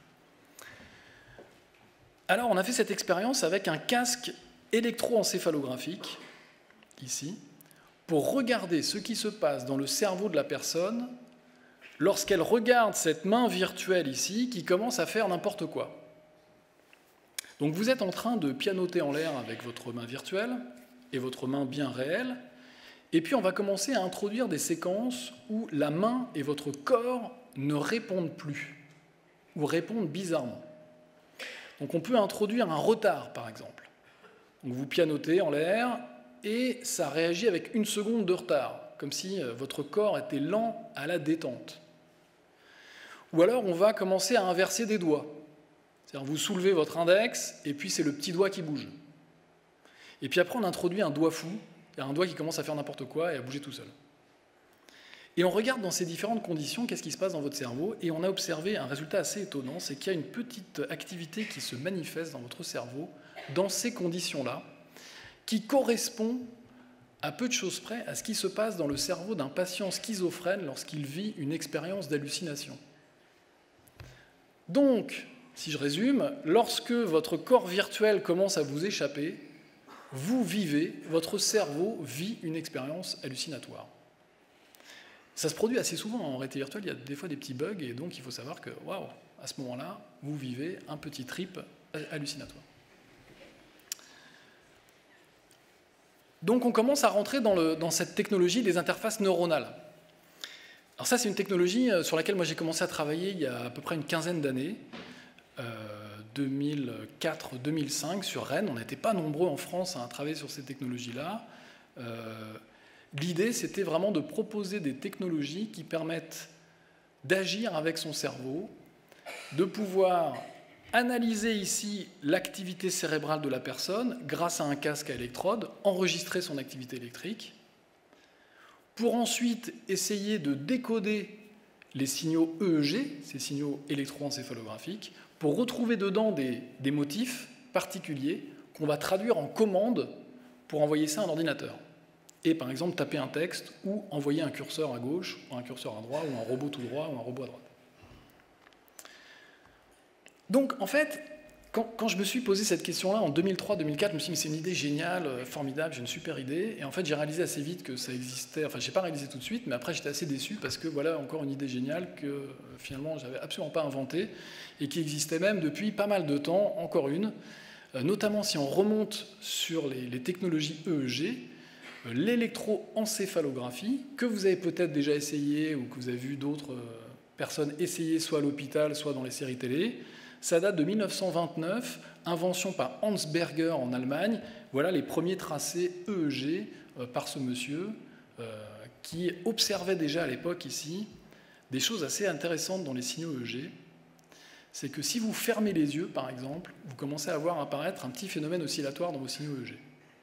Alors on a fait cette expérience avec un casque électroencéphalographique, ici, pour regarder ce qui se passe dans le cerveau de la personne lorsqu'elle regarde cette main virtuelle ici qui commence à faire n'importe quoi. Donc vous êtes en train de pianoter en l'air avec votre main virtuelle et votre main bien réelle, et puis on va commencer à introduire des séquences où la main et votre corps ne répondent plus, ou répondent bizarrement. Donc on peut introduire un retard, par exemple. Donc vous pianotez en l'air, et ça réagit avec une seconde de retard, comme si votre corps était lent à la détente. Ou alors on va commencer à inverser des doigts. C'est-à-dire vous soulevez votre index, et puis c'est le petit doigt qui bouge. Et puis après on introduit un doigt fou, il y a un doigt qui commence à faire n'importe quoi et à bouger tout seul. Et on regarde dans ces différentes conditions qu'est-ce qui se passe dans votre cerveau, et on a observé un résultat assez étonnant, c'est qu'il y a une petite activité qui se manifeste dans votre cerveau dans ces conditions-là, qui correspond à peu de choses près à ce qui se passe dans le cerveau d'un patient schizophrène lorsqu'il vit une expérience d'hallucination. Donc, si je résume, lorsque votre corps virtuel commence à vous échapper, vous vivez, votre cerveau vit une expérience hallucinatoire. Ça se produit assez souvent en réalité virtuelle, il y a des fois des petits bugs, et donc il faut savoir que, waouh, à ce moment-là, vous vivez un petit trip hallucinatoire. Donc on commence à rentrer dans, le, dans cette technologie des interfaces neuronales. Alors ça, c'est une technologie sur laquelle moi j'ai commencé à travailler il y a à peu près une quinzaine d'années, euh, deux mille quatre deux mille cinq, sur Rennes. On n'était pas nombreux en France à travailler sur ces technologies-là. Euh, L'idée, c'était vraiment de proposer des technologies qui permettent d'agir avec son cerveau, de pouvoir analyser ici l'activité cérébrale de la personne grâce à un casque à électrode, enregistrer son activité électrique, pour ensuite essayer de décoder les signaux E E G, ces signaux électroencéphalographiques, pour retrouver dedans des, des motifs particuliers qu'on va traduire en commande pour envoyer ça à un ordinateur. Et par exemple taper un texte ou envoyer un curseur à gauche, ou un curseur à droite, ou un robot tout droit, ou un robot à droite. Donc en fait, quand, quand je me suis posé cette question-là en deux mille trois deux mille quatre, je me suis dit mais c'est une idée géniale, formidable, j'ai une super idée. Et en fait j'ai réalisé assez vite que ça existait, enfin je n'ai pas réalisé tout de suite, mais après j'étais assez déçu parce que voilà encore une idée géniale que finalement j'avais absolument pas inventée et qui existait même depuis pas mal de temps, encore une, notamment si on remonte sur les, les technologies E E G. l'électroencéphalographie, que vous avez peut-être déjà essayé ou que vous avez vu d'autres personnes essayer soit à l'hôpital, soit dans les séries télé. Ça date de mille neuf cent vingt-neuf, invention par Hans Berger en Allemagne. Voilà les premiers tracés E E G par ce monsieur euh, qui observait déjà à l'époque ici des choses assez intéressantes dans les signaux E E G. C'est que si vous fermez les yeux, par exemple, vous commencez à voir apparaître un petit phénomène oscillatoire dans vos signaux E E G.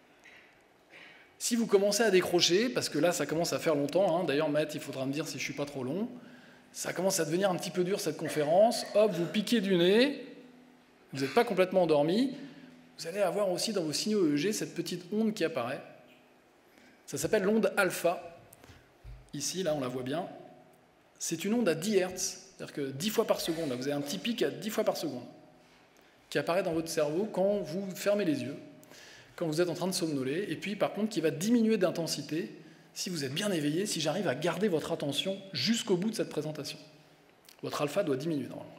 Si vous commencez à décrocher, parce que là, ça commence à faire longtemps, hein, d'ailleurs, Matt, il faudra me dire si je ne suis pas trop long, ça commence à devenir un petit peu dur, cette conférence, hop, vous piquez du nez, vous n'êtes pas complètement endormi, vous allez avoir aussi dans vos signaux E E G cette petite onde qui apparaît. Ça s'appelle l'onde alpha. Ici, là, on la voit bien. C'est une onde à dix hertz, c'est-à-dire que dix fois par seconde, là, vous avez un petit pic à dix fois par seconde, qui apparaît dans votre cerveau quand vous fermez les yeux, quand vous êtes en train de somnoler, et puis par contre qui va diminuer d'intensité si vous êtes bien éveillé, si j'arrive à garder votre attention jusqu'au bout de cette présentation. Votre alpha doit diminuer normalement.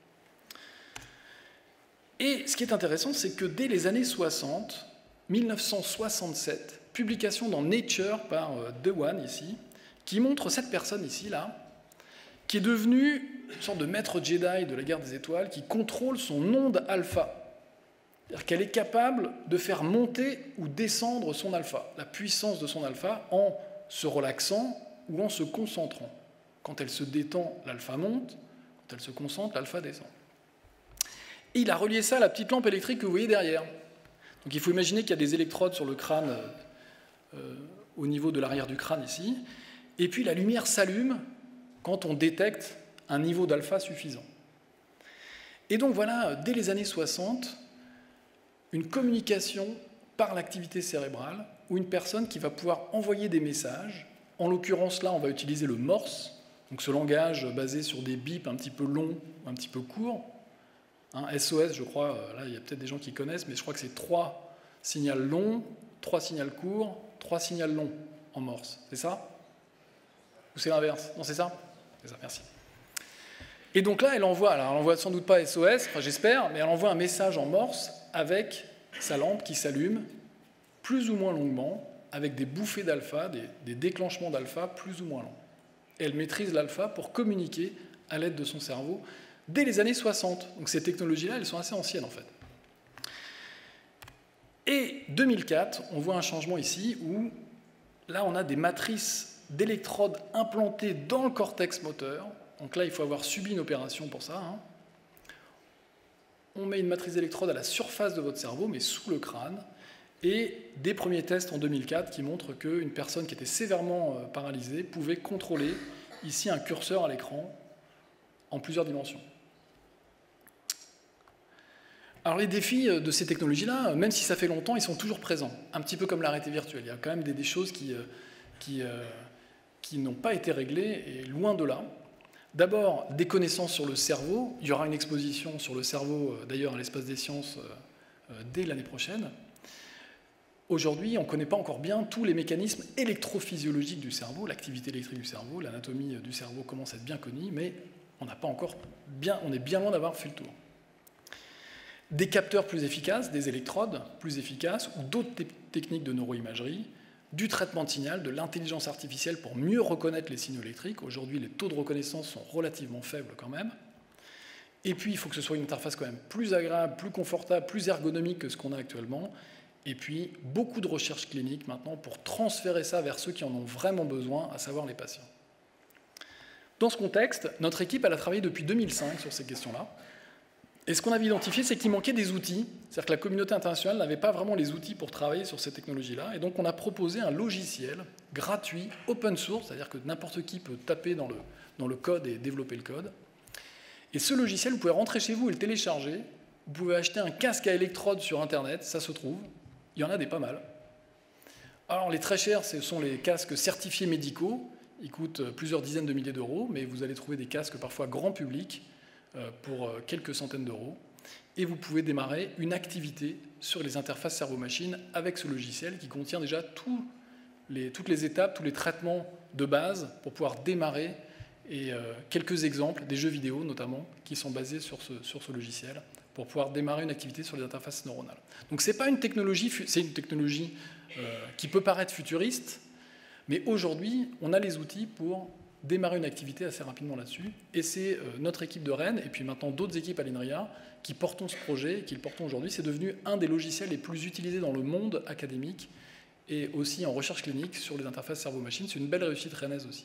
Et ce qui est intéressant, c'est que dès les années soixante, mille neuf cent soixante-sept, publication dans Nature par Dewan ici, qui montre cette personne ici, là, qui est devenue une sorte de maître Jedi de la guerre des étoiles, qui contrôle son onde alpha. C'est-à-dire qu'elle est capable de faire monter ou descendre son alpha, la puissance de son alpha, en se relaxant ou en se concentrant. Quand elle se détend, l'alpha monte, quand elle se concentre, l'alpha descend. Et il a relié ça à la petite lampe électrique que vous voyez derrière. Donc il faut imaginer qu'il y a des électrodes sur le crâne, euh, au niveau de l'arrière du crâne ici, et puis la lumière s'allume quand on détecte un niveau d'alpha suffisant. Et donc voilà, dès les années soixante, une communication par l'activité cérébrale, ou une personne qui va pouvoir envoyer des messages. En l'occurrence, là, on va utiliser le morse, donc ce langage basé sur des bips un petit peu longs, un petit peu courts. Hein, S O S, je crois, là, il y a peut-être des gens qui connaissent, mais je crois que c'est trois signaux longs, trois signaux courts, trois signaux longs en morse. C'est ça? Ou c'est l'inverse? Non, c'est ça? C'est ça, merci. Et donc là, elle envoie, alors elle envoie sans doute pas S O S, enfin j'espère, mais elle envoie un message en morse avec sa lampe qui s'allume plus ou moins longuement, avec des bouffées d'alpha, des, des déclenchements d'alpha plus ou moins longs. Et elle maîtrise l'alpha pour communiquer à l'aide de son cerveau dès les années soixante. Donc ces technologies-là, elles sont assez anciennes en fait. Et deux mille quatre, on voit un changement ici où là on a des matrices d'électrodes implantées dans le cortex moteur. Donc là, il faut avoir subi une opération pour ça. Hein. On met une matrice d'électrode à la surface de votre cerveau, mais sous le crâne, et des premiers tests en deux mille quatre qui montrent qu'une personne qui était sévèrement paralysée pouvait contrôler ici un curseur à l'écran en plusieurs dimensions. Alors les défis de ces technologies-là, même si ça fait longtemps, ils sont toujours présents, un petit peu comme la réalité virtuelle. Il y a quand même des, des choses qui, qui, qui n'ont pas été réglées, et loin de là. D'abord, des connaissances sur le cerveau. Il y aura une exposition sur le cerveau, d'ailleurs, à l'Espace des Sciences, euh, dès l'année prochaine. Aujourd'hui, on ne connaît pas encore bien tous les mécanismes électrophysiologiques du cerveau, l'activité électrique du cerveau, l'anatomie du cerveau commence à être bien connue, mais on n'a pas encore bien, on est bien loin d'avoir fait le tour. Des capteurs plus efficaces, des électrodes plus efficaces, ou d'autres te- techniques de neuroimagerie, du traitement de signal, de l'intelligence artificielle pour mieux reconnaître les signaux électriques. Aujourd'hui, les taux de reconnaissance sont relativement faibles quand même. Et puis, il faut que ce soit une interface quand même plus agréable, plus confortable, plus ergonomique que ce qu'on a actuellement. Et puis, beaucoup de recherche clinique maintenant pour transférer ça vers ceux qui en ont vraiment besoin, à savoir les patients. Dans ce contexte, notre équipe elle a travaillé depuis deux mille cinq sur ces questions-là. Et ce qu'on avait identifié, c'est qu'il manquait des outils. C'est-à-dire que la communauté internationale n'avait pas vraiment les outils pour travailler sur ces technologies-là. Et donc, on a proposé un logiciel gratuit, open source, c'est-à-dire que n'importe qui peut taper dans le, dans le code et développer le code. Et ce logiciel, vous pouvez rentrer chez vous et le télécharger. Vous pouvez acheter un casque à électrode sur Internet, ça se trouve. Il y en a des pas mal. Alors, les très chers, ce sont les casques certifiés médicaux. Ils coûtent plusieurs dizaines de milliers d'euros, mais vous allez trouver des casques parfois grand public, pour quelques centaines d'euros, et vous pouvez démarrer une activité sur les interfaces cerveau-machine avec ce logiciel qui contient déjà tous les, toutes les étapes, tous les traitements de base pour pouvoir démarrer Et euh, quelques exemples, des jeux vidéo notamment, qui sont basés sur ce, sur ce logiciel, pour pouvoir démarrer une activité sur les interfaces neuronales. Donc c'est pas une technologie, c'est une technologie euh, qui peut paraître futuriste, mais aujourd'hui, on a les outils pour démarrer une activité assez rapidement là-dessus. Et c'est euh, notre équipe de Rennes, et puis maintenant d'autres équipes à l'INRIA, qui portons ce projet, qui le portons aujourd'hui. C'est devenu un des logiciels les plus utilisés dans le monde académique, et aussi en recherche clinique sur les interfaces cerveau-machine. C'est une belle réussite rennaise aussi.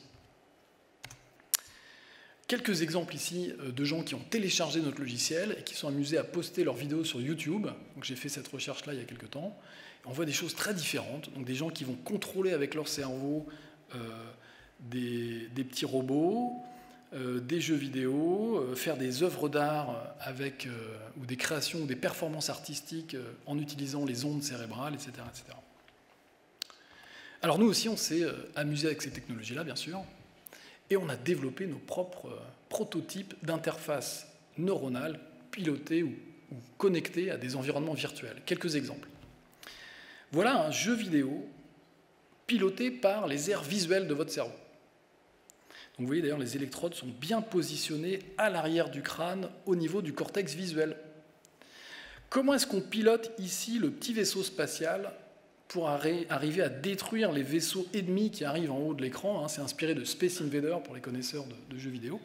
Quelques exemples ici de gens qui ont téléchargé notre logiciel et qui sont amusés à poster leurs vidéos sur YouTube. J'ai fait cette recherche-là il y a quelques temps. On voit des choses très différentes. Donc des gens qui vont contrôler avec leur cerveau euh, des, des petits robots, euh, des jeux vidéo, euh, faire des œuvres d'art avec, euh, ou des créations ou des performances artistiques euh, en utilisant les ondes cérébrales, et cetera, et cetera. Alors nous aussi, on s'est euh, amusé avec ces technologies-là, bien sûr. Et on a développé nos propres prototypes d'interfaces neuronales pilotées ou, ou connectées à des environnements virtuels. Quelques exemples. Voilà un jeu vidéo piloté par les aires visuelles de votre cerveau. Donc vous voyez d'ailleurs, les électrodes sont bien positionnées à l'arrière du crâne, au niveau du cortex visuel. Comment est-ce qu'on pilote ici le petit vaisseau spatial pour arriver à détruire les vaisseaux ennemis qui arrivent en haut de l'écran? C'est inspiré de Space Invader pour les connaisseurs de, de jeux vidéo.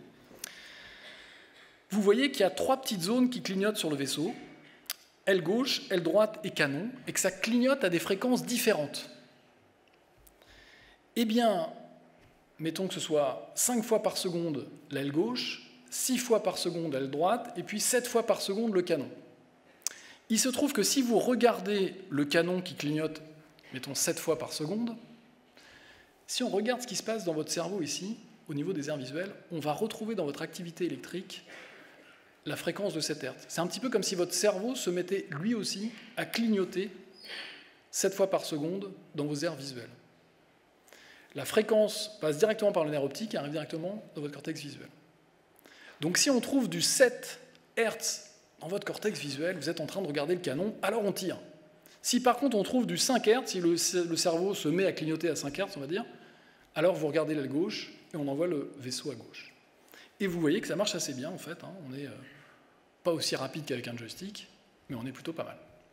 Vous voyez qu'il y a trois petites zones qui clignotent sur le vaisseau, aile gauche, aile droite et canon, et que ça clignote à des fréquences différentes. Eh bien, mettons que ce soit cinq fois par seconde l'aile gauche, six fois par seconde l'aile droite, et puis sept fois par seconde le canon. Il se trouve que si vous regardez le canon qui clignote, mettons sept fois par seconde, si on regarde ce qui se passe dans votre cerveau ici, au niveau des aires visuelles, on va retrouver dans votre activité électrique la fréquence de sept hertz. C'est un petit peu comme si votre cerveau se mettait lui aussi à clignoter sept fois par seconde dans vos aires visuelles. La fréquence passe directement par le nerf optique et arrive directement dans votre cortex visuel. Donc si on trouve du sept hertz dans votre cortex visuel, vous êtes en train de regarder le canon, alors on tire. Si par contre on trouve du cinq hertz, si le, le cerveau se met à clignoter à cinq hertz, on va dire, alors vous regardez l'aile gauche et on envoie le vaisseau à gauche. Et vous voyez que ça marche assez bien en fait, hein. On n'est euh, pas aussi rapide qu'avec un joystick, mais on est plutôt pas mal.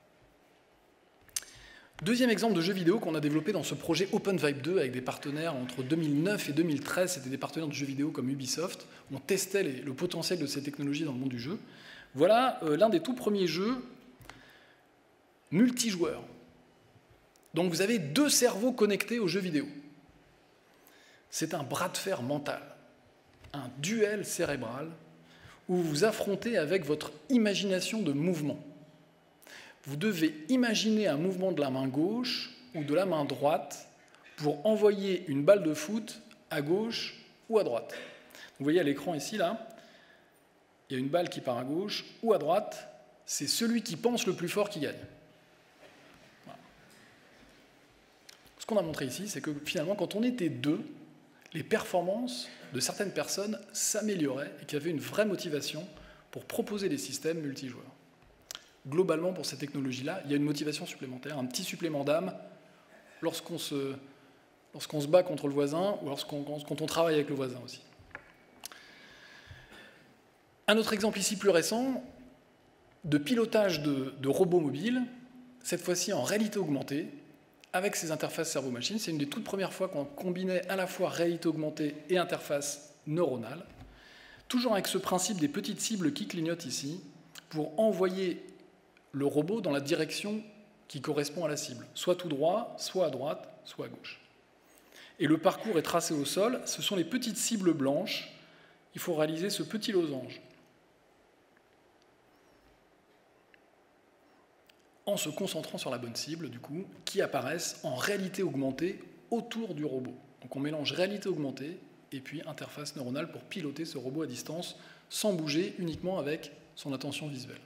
Deuxième exemple de jeu vidéo qu'on a développé dans ce projet OpenVibe deux avec des partenaires entre deux mille neuf et deux mille treize, c'était des partenaires de jeux vidéo comme Ubisoft. On testait les, le potentiel de ces technologies dans le monde du jeu. Voilà euh, l'un des tout premiers jeux multijoueurs. Donc vous avez deux cerveaux connectés aux jeux vidéo. C'est un bras de fer mental, un duel cérébral où vous vous affrontez avec votre imagination de mouvement. Vous devez imaginer un mouvement de la main gauche ou de la main droite pour envoyer une balle de foot à gauche ou à droite. Vous voyez à l'écran ici, là, il y a une balle qui part à gauche ou à droite, c'est celui qui pense le plus fort qui gagne. Voilà. Ce qu'on a montré ici, c'est que finalement, quand on était deux, les performances de certaines personnes s'amélioraient et qu'il y avait une vraie motivation pour proposer des systèmes multijoueurs. Globalement, pour ces technologies-là, il y a une motivation supplémentaire, un petit supplément d'âme lorsqu'on se, lorsqu'on se bat contre le voisin ou lorsqu'on, quand on travaille avec le voisin aussi. Un autre exemple ici plus récent, de pilotage de, de robots mobiles, cette fois-ci en réalité augmentée, avec ces interfaces cerveau-machine. C'est une des toutes premières fois qu'on combinait à la fois réalité augmentée et interface neuronale, toujours avec ce principe des petites cibles qui clignotent ici, pour envoyer le robot dans la direction qui correspond à la cible, soit tout droit, soit à droite, soit à gauche. Et le parcours est tracé au sol, ce sont les petites cibles blanches, il faut réaliser ce petit losange. En se concentrant sur la bonne cible, du coup, qui apparaissent en réalité augmentée autour du robot. Donc on mélange réalité augmentée et puis interface neuronale pour piloter ce robot à distance sans bouger, uniquement avec son attention visuelle.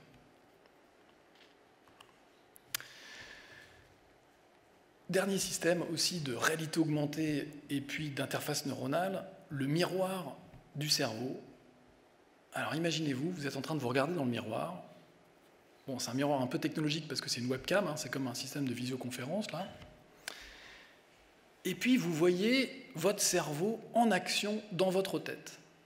Dernier système aussi de réalité augmentée et puis d'interface neuronale, le miroir du cerveau. Alors imaginez-vous, vous êtes en train de vous regarder dans le miroir. Bon, c'est un miroir un peu technologique parce que c'est une webcam, hein, c'est comme un système de visioconférence là. Et puis vous voyez votre cerveau en action dans votre tête.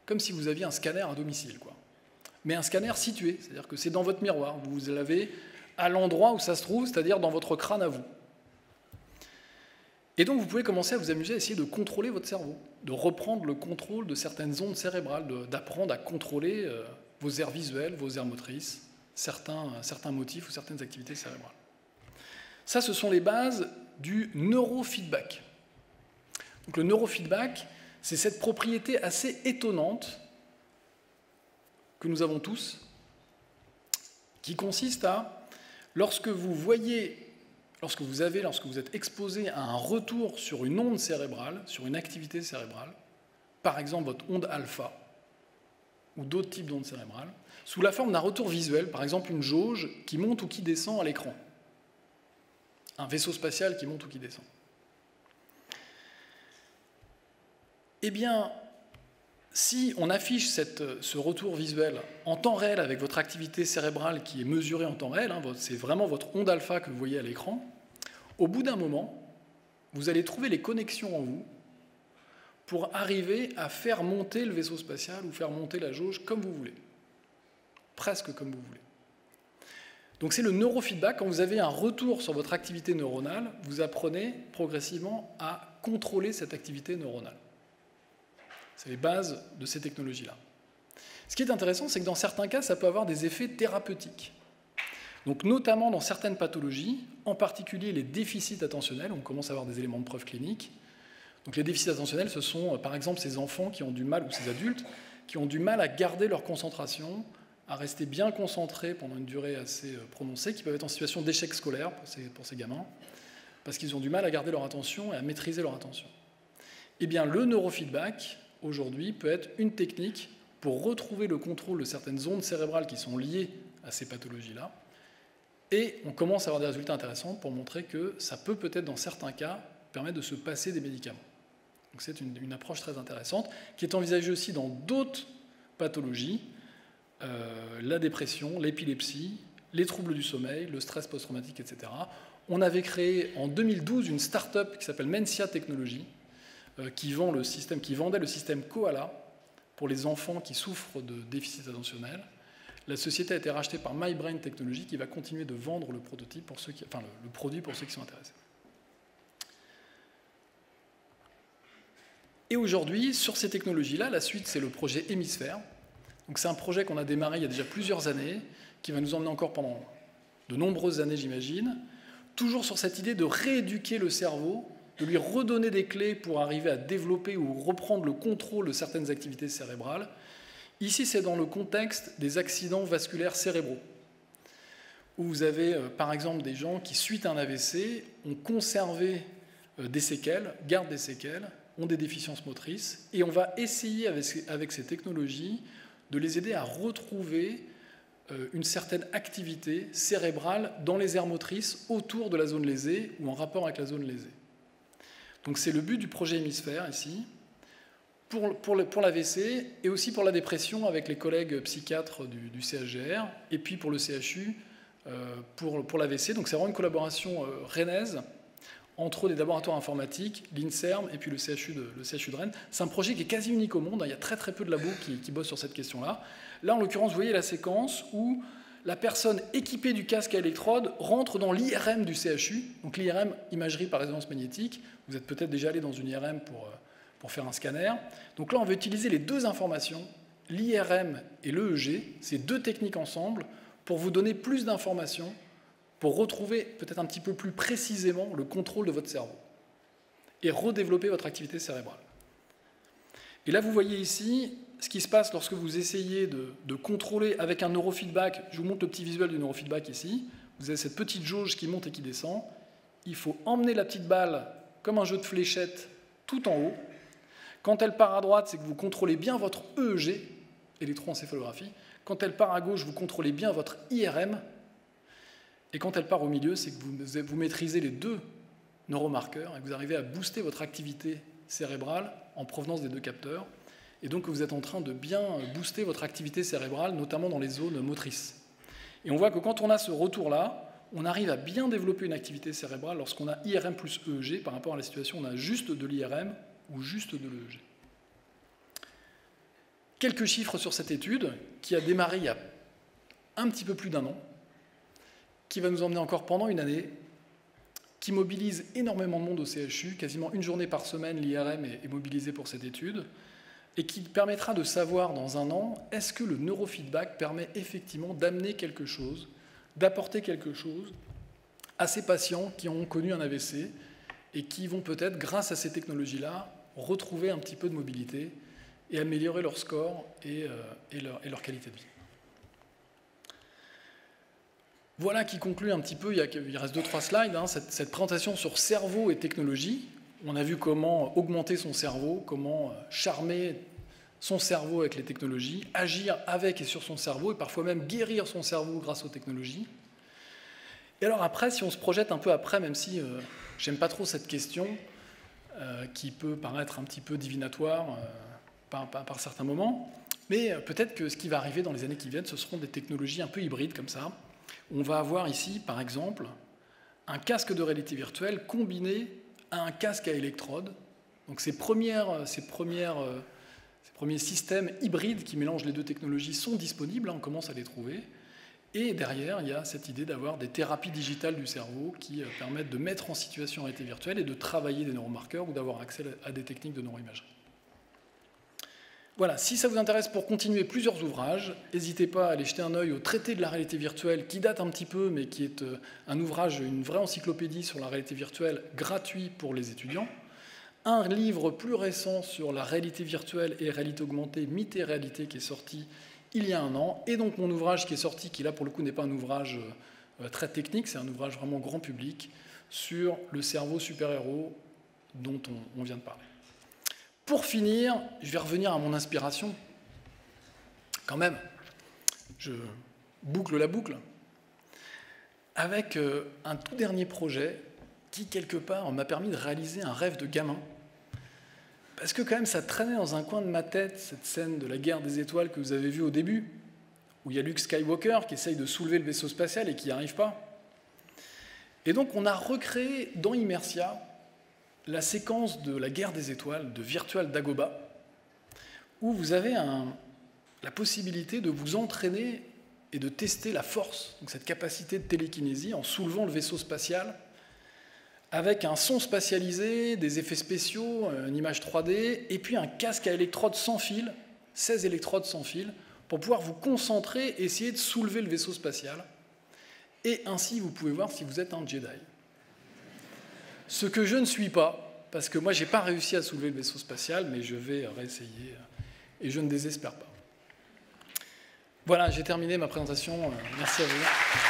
comme si vous aviez un scanner à domicile, quoi. Mais un scanner situé, c'est-à-dire que c'est dans votre miroir, vous l'avez à l'endroit où ça se trouve, c'est-à-dire dans votre crâne à vous. Et donc vous pouvez commencer à vous amuser à essayer de contrôler votre cerveau, de reprendre le contrôle de certaines ondes cérébrales, d'apprendre à contrôler euh, vos aires visuelles, vos aires motrices, certains, certains motifs ou certaines activités cérébrales. Ça, ce sont les bases du neurofeedback. Donc le neurofeedback, c'est cette propriété assez étonnante que nous avons tous, qui consiste à, lorsque vous voyez, lorsque vous avez, lorsque vous êtes exposé à un retour sur une onde cérébrale, sur une activité cérébrale, par exemple votre onde alpha, ou d'autres types d'ondes cérébrales, sous la forme d'un retour visuel, par exemple une jauge qui monte ou qui descend à l'écran, un vaisseau spatial qui monte ou qui descend. Eh bien, si on affiche cette, ce retour visuel en temps réel avec votre activité cérébrale qui est mesurée en temps réel, hein, c'est vraiment votre onde alpha que vous voyez à l'écran, au bout d'un moment, vous allez trouver les connexions en vous pour arriver à faire monter le vaisseau spatial ou faire monter la jauge comme vous voulez. Presque comme vous voulez. Donc c'est le neurofeedback. Quand vous avez un retour sur votre activité neuronale, vous apprenez progressivement à contrôler cette activité neuronale. C'est les bases de ces technologies-là. Ce qui est intéressant, c'est que dans certains cas, ça peut avoir des effets thérapeutiques. Donc notamment dans certaines pathologies, en particulier les déficits attentionnels, on commence à avoir des éléments de preuve clinique. Donc les déficits attentionnels, ce sont par exemple ces enfants qui ont du mal, ou ces adultes, qui ont du mal à garder leur concentration, à rester bien concentrés pendant une durée assez prononcée, qui peuvent être en situation d'échec scolaire pour ces, pour ces gamins, parce qu'ils ont du mal à garder leur attention et à maîtriser leur attention. Eh bien, le neurofeedback, aujourd'hui, peut être une technique pour retrouver le contrôle de certaines ondes cérébrales qui sont liées à ces pathologies-là. Et on commence à avoir des résultats intéressants pour montrer que ça peut peut-être, dans certains cas, permettre de se passer des médicaments. Donc c'est une, une approche très intéressante, qui est envisagée aussi dans d'autres pathologies, euh, la dépression, l'épilepsie, les troubles du sommeil, le stress post-traumatique, et cetera. On avait créé en deux mille douze une start-up qui s'appelle Mencia Technologies, euh, qui, vend le système, qui vendait le système Koala pour les enfants qui souffrent de déficit attentionnel. La société a été rachetée par MyBrain Technologies, qui va continuer de vendre le prototype pour ceux qui, enfin le, le produit pour ceux qui sont intéressés. Et aujourd'hui, sur ces technologies-là, la suite, c'est le projet Hémisphère. Donc c'est un projet qu'on a démarré il y a déjà plusieurs années, qui va nous emmener encore pendant de nombreuses années, j'imagine, toujours sur cette idée de rééduquer le cerveau, de lui redonner des clés pour arriver à développer ou reprendre le contrôle de certaines activités cérébrales. Ici, c'est dans le contexte des accidents vasculaires cérébraux, où vous avez, euh, par exemple, des gens qui, suite à un A V C, ont conservé euh, des séquelles, gardent des séquelles, ont des déficiences motrices, et on va essayer, avec, avec ces technologies, de les aider à retrouver euh, une certaine activité cérébrale dans les aires motrices autour de la zone lésée ou en rapport avec la zone lésée. Donc c'est le but du projet Hémisphère, ici, pour, pour, pour l'A V C et aussi pour la dépression avec les collègues psychiatres du, du C H G R et puis pour le C H U euh, pour, pour l'A V C. Donc c'est vraiment une collaboration euh, rennaise entre les laboratoires informatiques, l'INSERM et puis le C H U de, le C H U de Rennes. C'est un projet qui est quasi unique au monde, il y a très très peu de labos qui, qui bossent sur cette question-là. Là, en l'occurrence, vous voyez la séquence où la personne équipée du casque à électrode rentre dans l'I R M du C H U. Donc l'I R M, imagerie par résonance magnétique. Vous êtes peut-être déjà allé dans une I R M pour... pour faire un scanner. Donc là, on va utiliser les deux informations, l'I R M et l'E E G, ces deux techniques ensemble, pour vous donner plus d'informations, pour retrouver peut-être un petit peu plus précisément le contrôle de votre cerveau et redévelopper votre activité cérébrale. Et là, vous voyez ici ce qui se passe lorsque vous essayez de, de contrôler avec un neurofeedback. Je vous montre le petit visuel du neurofeedback ici. Vous avez cette petite jauge qui monte et qui descend. Il faut emmener la petite balle comme un jeu de fléchettes tout en haut. Quand elle part à droite, c'est que vous contrôlez bien votre E E G, électroencéphalographie. Quand elle part à gauche, vous contrôlez bien votre I R M. Et quand elle part au milieu, c'est que vous, vous maîtrisez les deux neuromarqueurs et que vous arrivez à booster votre activité cérébrale en provenance des deux capteurs. Et donc, vous êtes en train de bien booster votre activité cérébrale, notamment dans les zones motrices. Et on voit que quand on a ce retour-là, on arrive à bien développer une activité cérébrale lorsqu'on a I R M plus E E G par rapport à la situation où on a juste de l'I R M ou juste de l'E E G. quelques chiffres sur cette étude qui a démarré il y a un petit peu plus d'un an, qui va nous emmener encore pendant une année, qui mobilise énormément de monde au C H U, quasiment une journée par semaine, l'I R M est mobilisé pour cette étude, et qui permettra de savoir dans un an, est-ce que le neurofeedback permet effectivement d'amener quelque chose, d'apporter quelque chose à ces patients qui ont connu un A V C et qui vont peut-être, grâce à ces technologies-là, retrouver un petit peu de mobilité et améliorer leur score et, euh, et, leur, et leur qualité de vie. Voilà qui conclut un petit peu, il, y a, il reste deux trois slides, hein, cette, cette présentation sur cerveau et technologie. On a vu comment augmenter son cerveau, comment charmer son cerveau avec les technologies, agir avec et sur son cerveau, et parfois même guérir son cerveau grâce aux technologies. Et alors après, si on se projette un peu après, même si euh, j'aime pas trop cette question, euh, qui peut paraître un petit peu divinatoire euh, par, par, par certains moments, mais euh, peut-être que ce qui va arriver dans les années qui viennent, ce seront des technologies un peu hybrides comme ça. On va avoir ici, par exemple, un casque de réalité virtuelle combiné à un casque à électrodes. Donc ces, premières, ces, premières, ces premiers systèmes hybrides qui mélangent les deux technologies sont disponibles, hein, on commence à les trouver. Et derrière, il y a cette idée d'avoir des thérapies digitales du cerveau qui permettent de mettre en situation en réalité virtuelle et de travailler des neuromarqueurs ou d'avoir accès à des techniques de neuroimagerie. Voilà, si ça vous intéresse pour continuer plusieurs ouvrages, n'hésitez pas à aller jeter un œil au traité de la réalité virtuelle qui date un petit peu, mais qui est un ouvrage, une vraie encyclopédie sur la réalité virtuelle gratuit pour les étudiants. Un livre plus récent sur la réalité virtuelle et réalité augmentée, mythe et réalité, qui est sorti il y a un an. Et donc mon ouvrage qui est sorti, qui là pour le coup n'est pas un ouvrage très technique, c'est un ouvrage vraiment grand public sur le cerveau super-héros dont on, on vient de parler. Pour finir, je vais revenir à mon inspiration. Quand même, je boucle la boucle. Avec un tout dernier projet qui, quelque part, m'a permis de réaliser un rêve de gamin. Parce que quand même, ça traînait dans un coin de ma tête, cette scène de la guerre des étoiles que vous avez vue au début, où il y a Luke Skywalker qui essaye de soulever le vaisseau spatial et qui n'y arrive pas. Et donc, on a recréé dans Immersia la séquence de la guerre des étoiles de Virtual Dagobah, où vous avez un, la possibilité de vous entraîner et de tester la force, donc cette capacité de télékinésie en soulevant le vaisseau spatial, avec un son spatialisé, des effets spéciaux, une image trois D, et puis un casque à électrodes sans fil, seize électrodes sans fil, pour pouvoir vous concentrer et essayer de soulever le vaisseau spatial. Et ainsi, vous pouvez voir si vous êtes un Jedi. Ce que je ne suis pas, parce que moi, je n'ai pas réussi à soulever le vaisseau spatial, mais je vais réessayer, et je ne désespère pas. Voilà, j'ai terminé ma présentation. Merci à vous.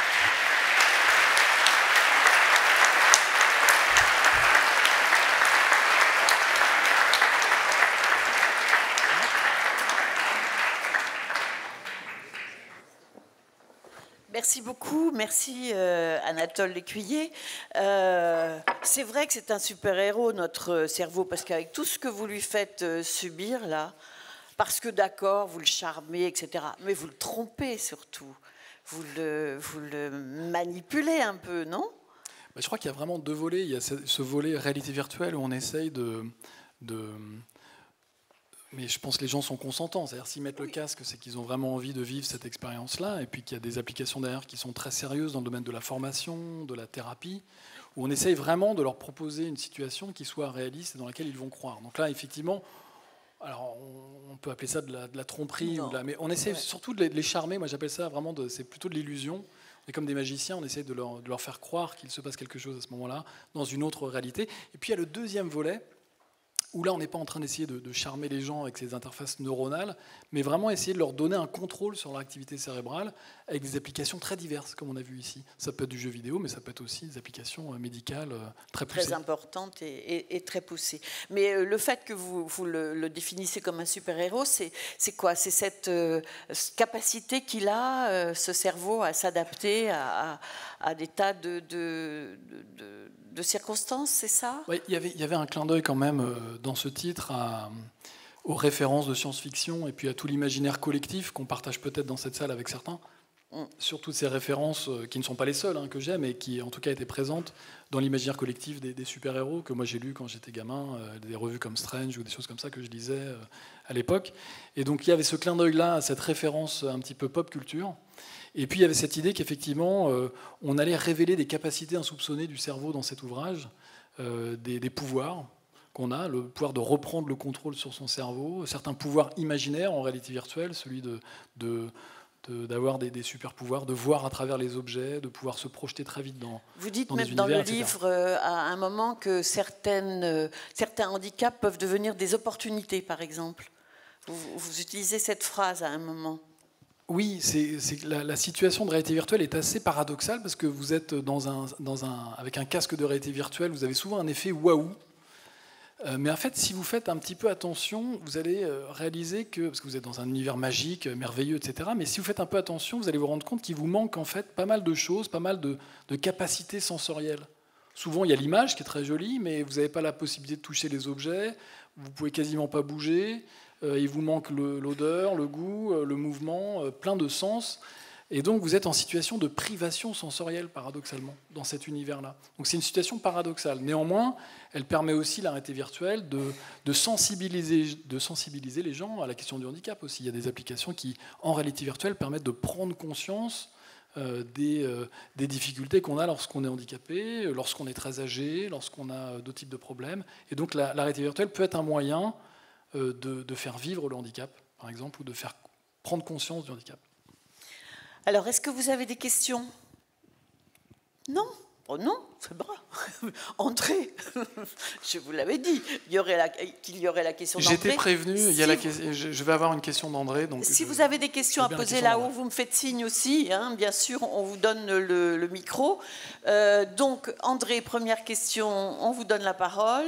Merci beaucoup, merci euh, Anatole Lécuyer. Euh, c'est vrai que c'est un super-héros, notre cerveau, parce qu'avec tout ce que vous lui faites euh, subir, là, parce que d'accord, vous le charmez, et cetera, mais vous le trompez surtout, vous le, vous le manipulez un peu, non ? Bah, je crois qu'il y a vraiment deux volets. Il y a ce, ce volet réalité virtuelle où on essaye de... de Mais je pense que les gens sont consentants. C'est-à-dire s'ils mettent le casque, c'est qu'ils ont vraiment envie de vivre cette expérience-là. Et puis qu'il y a des applications derrière qui sont très sérieuses dans le domaine de la formation, de la thérapie, où on essaye vraiment de leur proposer une situation qui soit réaliste et dans laquelle ils vont croire. Donc là, effectivement, alors on peut appeler ça de la, de la tromperie, ou de la, mais on essaie ouais. surtout de les, de les charmer. Moi, j'appelle ça vraiment, de, c'est plutôt de l'illusion. On est comme des magiciens, on essaie de leur, de leur faire croire qu'il se passe quelque chose à ce moment-là, dans une autre réalité. Et puis il y a le deuxième volet, où là, on n'est pas en train d'essayer de, de charmer les gens avec ces interfaces neuronales, mais vraiment essayer de leur donner un contrôle sur leur activité cérébrale avec des applications très diverses, comme on a vu ici. Ça peut être du jeu vidéo, mais ça peut être aussi des applications médicales très poussées. Très importantes et, et, et très poussées. Mais le fait que vous, vous le, le définissez comme un super-héros, c'est, c'est quoi ? C'est cette euh, capacité qu'il a, euh, ce cerveau, à s'adapter à, à, à des tas de, de, de, de circonstances, c'est ça ? Oui, il y avait, il y avait un clin d'œil quand même euh, dans ce titre à, aux références de science-fiction et puis à tout l'imaginaire collectif qu'on partage peut-être dans cette salle avec certains. sur toutes ces références, euh, qui ne sont pas les seules hein, que j'aime, mais qui en tout cas étaient présentes dans l'imaginaire collectif des, des super-héros que moi j'ai lu quand j'étais gamin, euh, des revues comme Strange ou des choses comme ça que je lisais euh, à l'époque. Et donc il y avait ce clin d'œil-là à cette référence un petit peu pop culture. Et puis il y avait cette idée qu'effectivement, euh, on allait révéler des capacités insoupçonnées du cerveau dans cet ouvrage, euh, des, des pouvoirs qu'on a, le pouvoir de reprendre le contrôle sur son cerveau, certains pouvoirs imaginaires en réalité virtuelle, celui de, de, de, d'avoir des, des super pouvoirs, de voir à travers les objets, de pouvoir se projeter très vite dans Vous dites dans même des dans univers, le et cetera. livre, euh, à un moment, que certaines, euh, certains handicaps peuvent devenir des opportunités, par exemple. Vous, vous utilisez cette phrase à un moment. Oui, c'est, c'est que la, la situation de réalité virtuelle est assez paradoxale parce que vous êtes dans un, dans un, avec un casque de réalité virtuelle, vous avez souvent un effet waouh. Euh, mais en fait, si vous faites un petit peu attention, vous allez euh, réaliser que, parce que vous êtes dans un univers magique, euh, merveilleux, et cetera, mais si vous faites un peu attention, vous allez vous rendre compte qu'il vous manque en fait pas mal de choses, pas mal de, de capacités sensorielles. Souvent, il y a l'image qui est très jolie, mais vous n'avez pas la possibilité de toucher les objets, vous pouvez quasiment pas bouger, euh, il vous manque le, l'odeur, le goût, euh, le mouvement, euh, plein de sens. Et donc, vous êtes en situation de privation sensorielle, paradoxalement, dans cet univers-là. Donc, c'est une situation paradoxale. Néanmoins, elle permet aussi, la réalité virtuelle, de, de, sensibiliser, de sensibiliser les gens à la question du handicap aussi. Il y a des applications qui, en réalité virtuelle, permettent de prendre conscience euh, des, euh, des difficultés qu'on a lorsqu'on est handicapé, lorsqu'on est très âgé, lorsqu'on a d'autres types de problèmes. Et donc, la, la réalité virtuelle peut être un moyen euh, de, de faire vivre le handicap, par exemple, ou de faire prendre conscience du handicap. Alors, est-ce que vous avez des questions? Non? Oh non, c'est bon. André, je vous l'avais dit, il y aurait la, qu'il y aurait la question d'André. J'étais prévenu, si il y a la, vous, je vais avoir une question d'André. Donc si je, vous avez des questions à poser là-haut, vous me faites signe aussi, hein, bien sûr, on vous donne le, le micro. Euh, donc, André, première question, on vous donne la parole.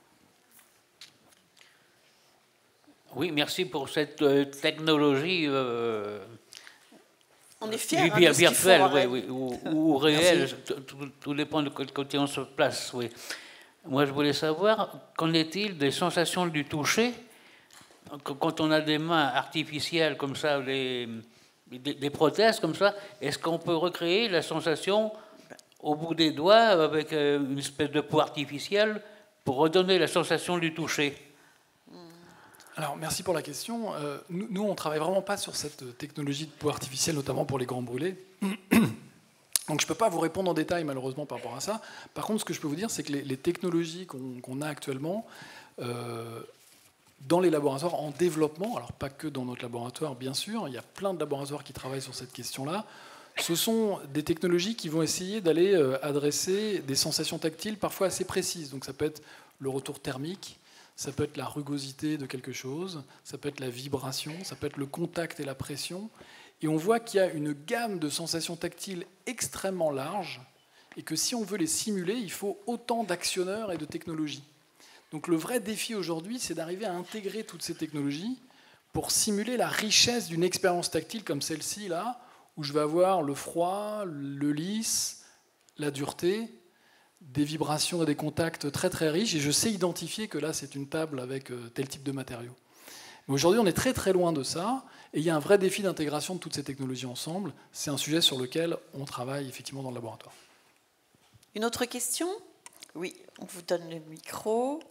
Oui, merci pour cette euh, technologie... Euh On est fiers oui, hein, de ce virtuel, qu'ils font, oui, oui, ou, ou réel, tout dépend de quel côté on se place. Oui. Moi, je voulais savoir, qu'en est-il des sensations du toucher quand on a des mains artificielles comme ça, des, des, des prothèses comme ça? Est-ce qu'on peut recréer la sensation au bout des doigts avec une espèce de peau artificielle pour redonner la sensation du toucher? Alors, merci pour la question. Euh, nous, nous, on ne travaille vraiment pas sur cette technologie de peau artificielle, notamment pour les grands brûlés. Donc, je ne peux pas vous répondre en détail, malheureusement, par rapport à ça. Par contre, ce que je peux vous dire, c'est que les, les technologies qu'on, qu'on a actuellement, euh, dans les laboratoires en développement, alors pas que dans notre laboratoire, bien sûr, il y a plein de laboratoires qui travaillent sur cette question-là, ce sont des technologies qui vont essayer d'aller euh, adresser des sensations tactiles parfois assez précises. Donc, ça peut être le retour thermique, ça peut être la rugosité de quelque chose, ça peut être la vibration, ça peut être le contact et la pression. Et on voit qu'il y a une gamme de sensations tactiles extrêmement large et que si on veut les simuler, il faut autant d'actionneurs et de technologies. Donc le vrai défi aujourd'hui, c'est d'arriver à intégrer toutes ces technologies pour simuler la richesse d'une expérience tactile comme celle-ci, là, où je vais avoir le froid, le lisse, la dureté, des vibrations et des contacts très très riches, et je sais identifier que là c'est une table avec tel type de matériaux. Mais aujourd'hui on est très très loin de ça, et il y a un vrai défi d'intégration de toutes ces technologies ensemble. C'est un sujet sur lequel on travaille effectivement dans le laboratoire. Une autre question? Oui, on vous donne le micro.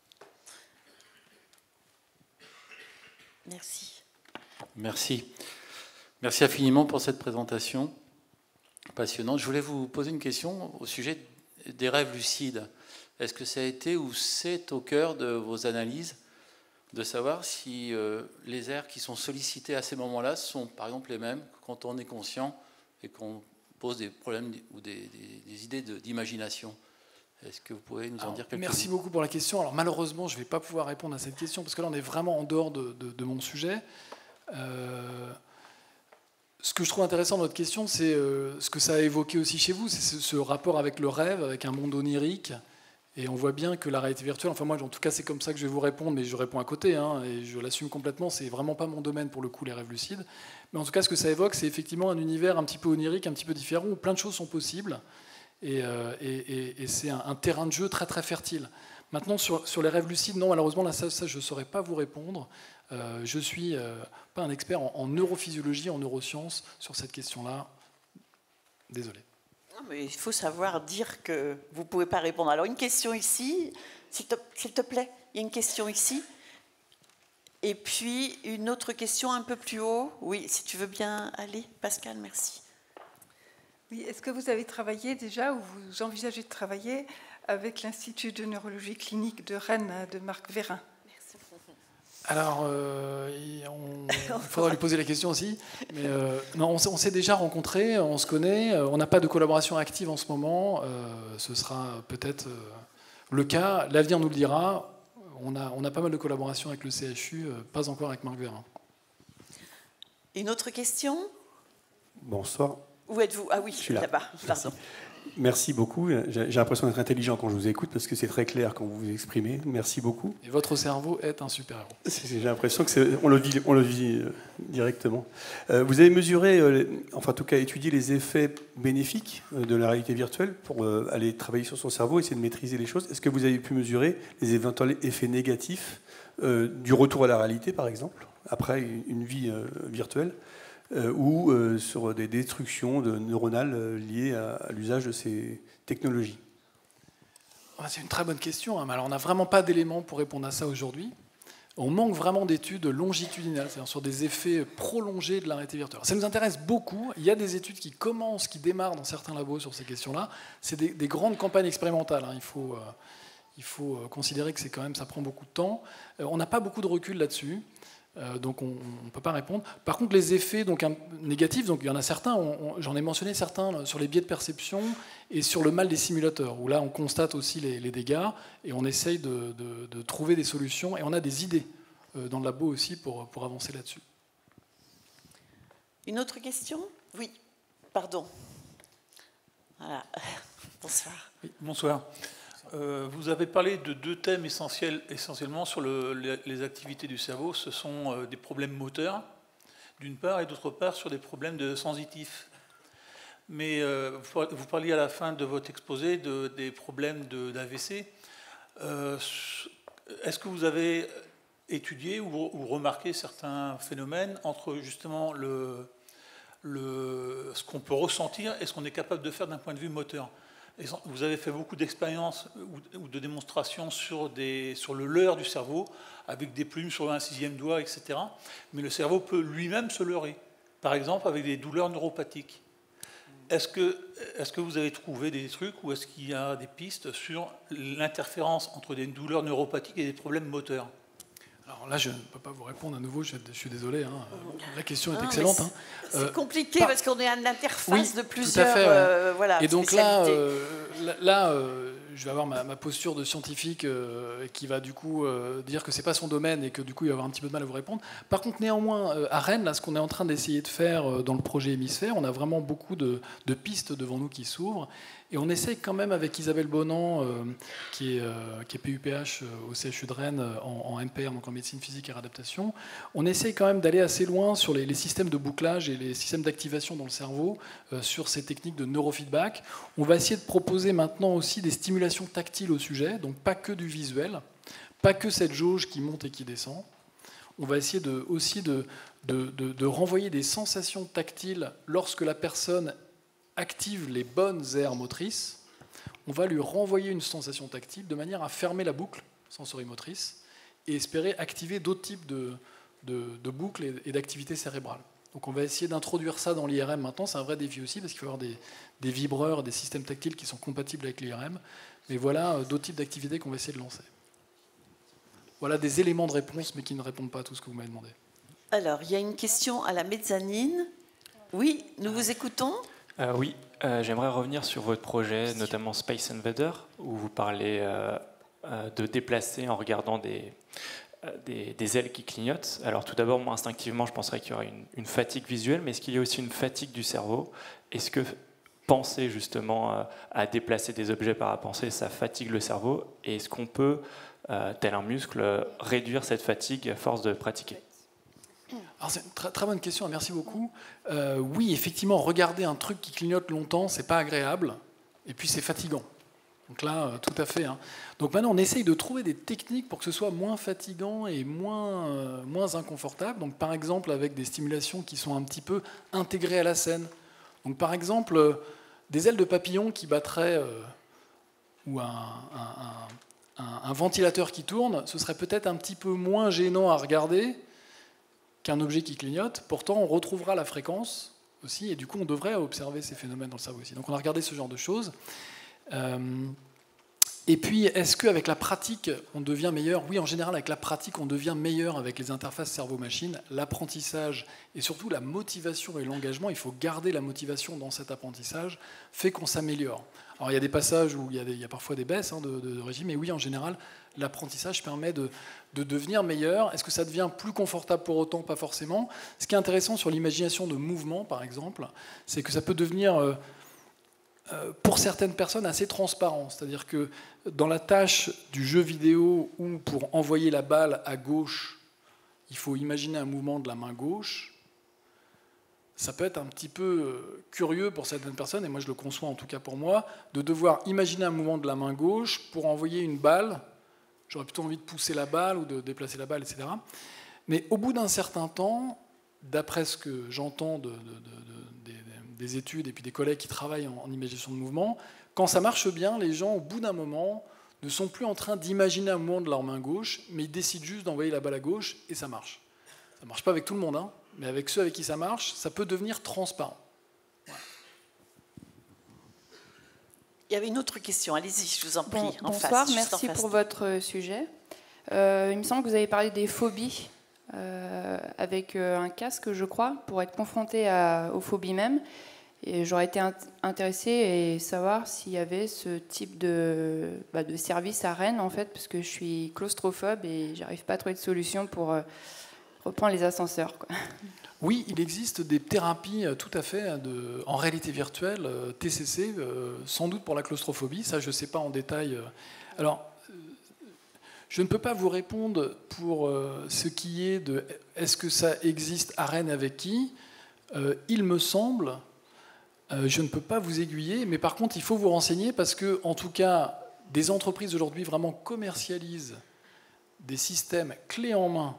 Merci. Merci. Merci infiniment pour cette présentation passionnante. Je voulais vous poser une question au sujet des rêves lucides. Est-ce que ça a été ou c'est au cœur de vos analyses de savoir si euh, les aires qui sont sollicités à ces moments-là sont par exemple les mêmes que quand on est conscient et qu'on pose des problèmes ou des, des, des idées de, d'imagination? Est-ce que vous pouvez nous en Alors, dire quelque chose? Merci beaucoup pour la question. Alors malheureusement, je ne vais pas pouvoir répondre à cette question parce que là, on est vraiment en dehors de, de, de mon sujet. Euh, ce que je trouve intéressant dans votre question, c'est euh, ce que ça a évoqué aussi chez vous, c'est ce, ce rapport avec le rêve, avec un monde onirique. Et on voit bien que la réalité virtuelle, enfin moi, en tout cas, c'est comme ça que je vais vous répondre, mais je réponds à côté, hein, et je l'assume complètement. C'est vraiment pas mon domaine pour le coup, les rêves lucides. Mais en tout cas, ce que ça évoque, c'est effectivement un univers un petit peu onirique, un petit peu différent, où plein de choses sont possibles. Et, euh, et, et, et c'est un, un terrain de jeu très très fertile. Maintenant, sur, sur les rêves lucides, non, malheureusement, là, ça, ça je ne saurais pas vous répondre. Euh, je ne suis euh, pas un expert en, en neurophysiologie, en neurosciences sur cette question-là. Désolé. Non, mais il faut savoir dire que vous ne pouvez pas répondre. Alors, une question ici, s'il te, s'il te plaît, il y a une question ici. Et puis, une autre question un peu plus haut. Oui, si tu veux bien aller, Pascal, merci. Oui, est-ce que vous avez travaillé déjà, ou vous envisagez de travailler avec l'Institut de neurologie clinique de Rennes de Marc Vérin? Alors, euh, il faudra lui poser la question aussi. Mais euh, non, on, on s'est déjà rencontrés, on se connaît. On n'a pas de collaboration active en ce moment. Euh, ce sera peut-être euh, le cas. L'avenir nous le dira. On a, on a pas mal de collaborations avec le C H U, euh, pas encore avec Marc Vérin. Une autre question? Bonsoir. Où êtes-vous? Ah oui, je suis là. Là-bas. Pardon. Merci beaucoup. J'ai l'impression d'être intelligent quand je vous écoute parce que c'est très clair quand vous vous exprimez. Merci beaucoup. Et votre cerveau est un super-héros. J'ai l'impression qu'on le vit, on le vit euh, directement. Euh, vous avez mesuré, euh, enfin en tout cas étudié les effets bénéfiques euh, de la réalité virtuelle pour euh, aller travailler sur son cerveau, essayer de maîtriser les choses. Est-ce que vous avez pu mesurer les éventuels effets négatifs euh, du retour à la réalité, par exemple, après une, une vie euh, virtuelle Euh, ou euh, sur des destructions de neuronales euh, liées à, à l'usage de ces technologies? C'est une très bonne question, hein, mais alors on n'a vraiment pas d'éléments pour répondre à ça aujourd'hui. On manque vraiment d'études longitudinales, c'est-à-dire sur des effets prolongés de la réalité virtuelle. Ça nous intéresse beaucoup. Il y a des études qui commencent, qui démarrent dans certains labos sur ces questions-là. C'est des, des grandes campagnes expérimentales. Hein. Il faut, euh, il faut considérer que c'est quand même, ça prend beaucoup de temps. Euh, on n'a pas beaucoup de recul là-dessus. Euh, donc on ne peut pas répondre. Par contre, les effets donc, un, négatifs, donc il y en a certains, j'en ai mentionné certains sur les biais de perception et sur le mal des simulateurs, où là on constate aussi les, les dégâts et on essaye de, de, de trouver des solutions et on a des idées euh, dans le labo aussi pour, pour avancer là-dessus. Une autre question? Oui, pardon. Voilà. Bonsoir. Oui, bonsoir. Euh, vous avez parlé de deux thèmes essentiels, essentiellement sur le, les, les activités du cerveau. Ce sont euh, des problèmes moteurs, d'une part, et d'autre part, sur des problèmes de sensitifs. Mais euh, vous parliez à la fin de votre exposé de, des problèmes d'A V C. Euh, Est-ce que vous avez étudié ou, ou remarqué certains phénomènes entre justement le, le, ce qu'on peut ressentir et ce qu'on est capable de faire d'un point de vue moteur? Vous avez fait beaucoup d'expériences ou de démonstrations sur, des, sur le leurre du cerveau, avec des plumes sur un sixième doigt, et cetera. Mais le cerveau peut lui-même se leurrer, par exemple avec des douleurs neuropathiques. Est-ce que, est-ce que vous avez trouvé des trucs ou est-ce qu'il y a des pistes sur l'interférence entre des douleurs neuropathiques et des problèmes moteurs? Alors là, je ne peux pas vous répondre à nouveau, je, je suis désolé. Hein. La question est non, excellente. Hein. C'est euh, compliqué par... parce qu'on est à l'interface oui, de plusieurs fait, ouais. euh, voilà, et donc là, spécialités. euh, là euh, je vais avoir ma, ma posture de scientifique euh, qui va du coup euh, dire que c'est pas son domaine et que du coup il va avoir un petit peu de mal à vous répondre. Par contre, néanmoins, euh, à Rennes, là, ce qu'on est en train d'essayer de faire euh, dans le projet Hémisphère, on a vraiment beaucoup de, de pistes devant nous qui s'ouvrent. Et on essaye quand même avec Isabelle Bonan, euh, qui, est, euh, qui est P U P H euh, au C H U de Rennes euh, en, en M P R, donc en médecine physique et réadaptation, on essaye quand même d'aller assez loin sur les, les systèmes de bouclage et les systèmes d'activation dans le cerveau, euh, sur ces techniques de neurofeedback. On va essayer de proposer maintenant aussi des stimulations tactiles au sujet, donc pas que du visuel, pas que cette jauge qui monte et qui descend. On va essayer de, aussi de, de, de, de renvoyer des sensations tactiles lorsque la personne active les bonnes aires motrices. On va lui renvoyer une sensation tactile de manière à fermer la boucle sensorimotrice et espérer activer d'autres types de, de, de boucles et, et d'activités cérébrales. Donc on va essayer d'introduire ça dans l'I R M maintenant. C'est un vrai défi aussi parce qu'il faut avoir des, des vibreurs, des systèmes tactiles qui sont compatibles avec l'I R M. Mais voilà euh, d'autres types d'activités qu'on va essayer de lancer. Voilà des éléments de réponse mais qui ne répondent pas à tout ce que vous m'avez demandé. Alors, il y a une question à la mezzanine. Oui, nous vous écoutons. Euh, oui, euh, j'aimerais revenir sur votre projet, notamment Space Invader, où vous parlez euh, euh, de déplacer en regardant des, euh, des, des ailes qui clignotent. Alors tout d'abord, moi instinctivement, je penserais qu'il y aurait une, une fatigue visuelle, mais est-ce qu'il y a aussi une fatigue du cerveau? Est-ce que penser justement euh, à déplacer des objets par à penser, ça fatigue le cerveau? Et est-ce qu'on peut, euh, tel un muscle, réduire cette fatigue à force de pratiquer? Alors c'est une très, très bonne question, merci beaucoup. Euh, oui, effectivement, regarder un truc qui clignote longtemps, c'est pas agréable, et puis c'est fatigant. Donc là, euh, tout à fait. Hein. Donc maintenant, on essaye de trouver des techniques pour que ce soit moins fatigant et moins, euh, moins inconfortable. Donc par exemple, avec des stimulations qui sont un petit peu intégrées à la scène. Donc par exemple, euh, des ailes de papillon qui battraient, euh, ou un, un, un, un ventilateur qui tourne, ce serait peut-être un petit peu moins gênant à regarder qu'un objet qui clignote. Pourtant, on retrouvera la fréquence aussi, et du coup, on devrait observer ces phénomènes dans le cerveau aussi. Donc on a regardé ce genre de choses. Euh, et puis, est-ce qu'avec la pratique, on devient meilleur? Oui, en général, avec la pratique, on devient meilleur avec les interfaces cerveau-machine. L'apprentissage et surtout la motivation et l'engagement, il faut garder la motivation dans cet apprentissage, fait qu'on s'améliore. Alors, il y a des passages où il y a, des, il y a parfois des baisses hein, de, de, de régime, mais oui, en général, l'apprentissage permet de, de devenir meilleur. Est-ce que ça devient plus confortable pour autant? Pas forcément. Ce qui est intéressant sur l'imagination de mouvement, par exemple, c'est que ça peut devenir... Euh, pour certaines personnes assez transparent. C'est-à-dire que dans la tâche du jeu vidéo où pour envoyer la balle à gauche, il faut imaginer un mouvement de la main gauche, ça peut être un petit peu curieux pour certaines personnes, et moi je le conçois en tout cas pour moi, de devoir imaginer un mouvement de la main gauche pour envoyer une balle. J'aurais plutôt envie de pousser la balle ou de déplacer la balle, et cetera. Mais au bout d'un certain temps, d'après ce que j'entends de, de, de, de, des, des études et puis des collègues qui travaillent en, en imagination de mouvement, quand ça marche bien, les gens, au bout d'un moment, ne sont plus en train d'imaginer un mouvement de leur main gauche, mais ils décident juste d'envoyer la balle à gauche et ça marche. Ça ne marche pas avec tout le monde, hein, mais avec ceux avec qui ça marche, ça peut devenir transparent. Voilà. Il y avait une autre question, allez-y, je vous en prie. Bon, en bonsoir, face, merci en face. pour votre sujet. Euh, il me semble que vous avez parlé des phobies. Euh, avec euh, un casque, je crois, pour être confronté à, aux phobies même. Et j'aurais été int- intéressée et savoir s'il y avait ce type de, bah, de service à Rennes, en fait, parce que je suis claustrophobe et j'arrive pas à trouver de solution pour euh, reprendre les ascenseurs, quoi. Oui, il existe des thérapies tout à fait de, en réalité virtuelle, T C C, euh, sans doute pour la claustrophobie. Ça, je ne sais pas en détail. Alors, je ne peux pas vous répondre pour euh, ce qui est de est-ce que ça existe à Rennes avec qui. Euh, il me semble, euh, je ne peux pas vous aiguiller, mais par contre, il faut vous renseigner parce que, en tout cas, des entreprises aujourd'hui vraiment commercialisent des systèmes clés en main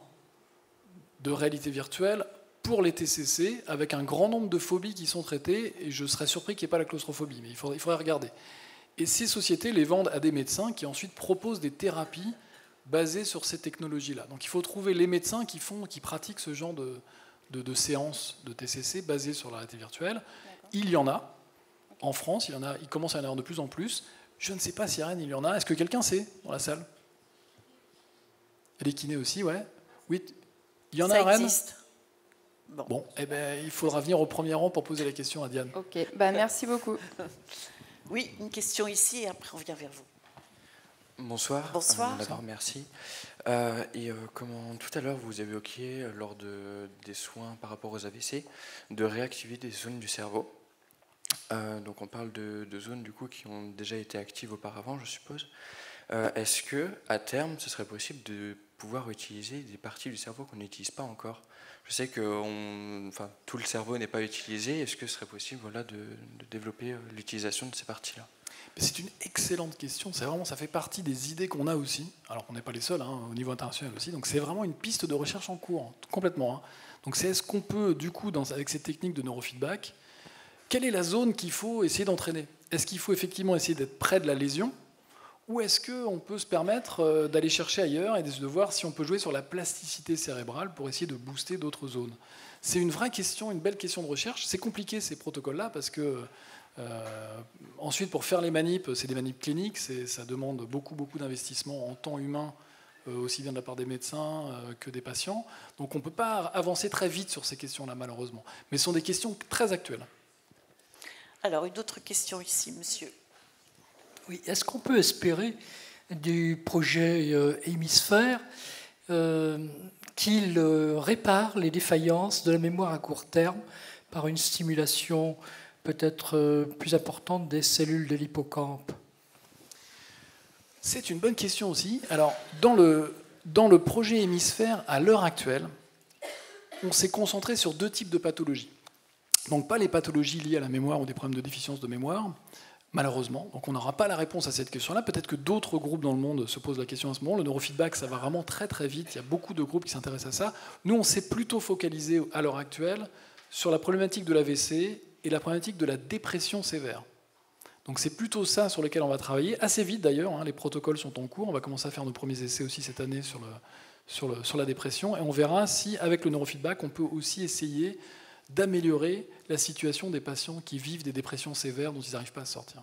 de réalité virtuelle pour les T C C avec un grand nombre de phobies qui sont traitées. Et je serais surpris qu'il n'y ait pas la claustrophobie, mais il faudrait, il faudrait regarder. Et ces sociétés les vendent à des médecins qui ensuite proposent des thérapies basé sur ces technologies-là. Donc il faut trouver les médecins qui, font, qui pratiquent ce genre de, de, de séances de T C C basées sur la réalité virtuelle. Il y en a. En France, il, y en a, il commence à y en avoir de plus en plus. Je ne sais pas si à Rennes, il y en a. Est-ce que quelqu'un sait dans la salle? Il y a des kinés aussi, ouais. Oui, il y en Ça a à Rennes existe. Bon, bon eh ben, il faudra venir au premier rang pour poser la question à Diane. Ok, bah, merci beaucoup. Oui, une question ici et après on vient vers vous. Bonsoir. Bonsoir. Euh, D'abord, merci. Euh, et euh, comment tout à l'heure vous évoquiez euh, lors de, des soins par rapport aux A V C de réactiver des zones du cerveau. Euh, donc on parle de, de zones du coup qui ont déjà été actives auparavant, je suppose. Euh, Est-ce que à terme, ce serait possible de pouvoir utiliser des parties du cerveau qu'on n'utilise pas encore? Je sais que on, enfin, tout le cerveau n'est pas utilisé. Est-ce que ce serait possible, voilà, de, de développer l'utilisation de ces parties-là? C'est une excellente question. C'est vraiment, ça fait partie des idées qu'on a aussi. Alors qu'on n'est pas les seuls, hein, au niveau international aussi. Donc c'est vraiment une piste de recherche en cours, hein, complètement. Hein. Donc c'est est-ce qu'on peut, du coup, dans, avec ces techniques de neurofeedback, quelle est la zone qu'il faut essayer d'entraîner? Est-ce qu'il faut effectivement essayer d'être près de la lésion? Ou est-ce qu'on peut se permettre d'aller chercher ailleurs et de voir si on peut jouer sur la plasticité cérébrale pour essayer de booster d'autres zones? C'est une vraie question, une belle question de recherche. C'est compliqué ces protocoles-là parce que Euh, ensuite, pour faire les manips, c'est des manips cliniques, ça demande beaucoup, beaucoup d'investissement en temps humain, euh, aussi bien de la part des médecins euh, que des patients. Donc on ne peut pas avancer très vite sur ces questions-là, malheureusement. Mais ce sont des questions très actuelles. Alors, une autre question ici, monsieur. Oui, est-ce qu'on peut espérer du projet euh, Hémisphère euh, qu'il euh, répare les défaillances de la mémoire à court terme par une stimulation peut-être plus importante des cellules de l'hippocampe? C'est une bonne question aussi. Alors, dans le, dans le projet Hémisphère, à l'heure actuelle, on s'est concentré sur deux types de pathologies. Donc, pas les pathologies liées à la mémoire ou des problèmes de déficience de mémoire, malheureusement. Donc on n'aura pas la réponse à cette question-là. Peut-être que d'autres groupes dans le monde se posent la question à ce moment. Le neurofeedback, ça va vraiment très très vite. Il y a beaucoup de groupes qui s'intéressent à ça. Nous, on s'est plutôt focalisé à l'heure actuelle sur la problématique de l'A V C et la problématique de la dépression sévère. Donc c'est plutôt ça sur lequel on va travailler, assez vite d'ailleurs, hein, les protocoles sont en cours, on va commencer à faire nos premiers essais aussi cette année sur, le, sur, le, sur la dépression, et on verra si, avec le neurofeedback, on peut aussi essayer d'améliorer la situation des patients qui vivent des dépressions sévères dont ils n'arrivent pas à sortir.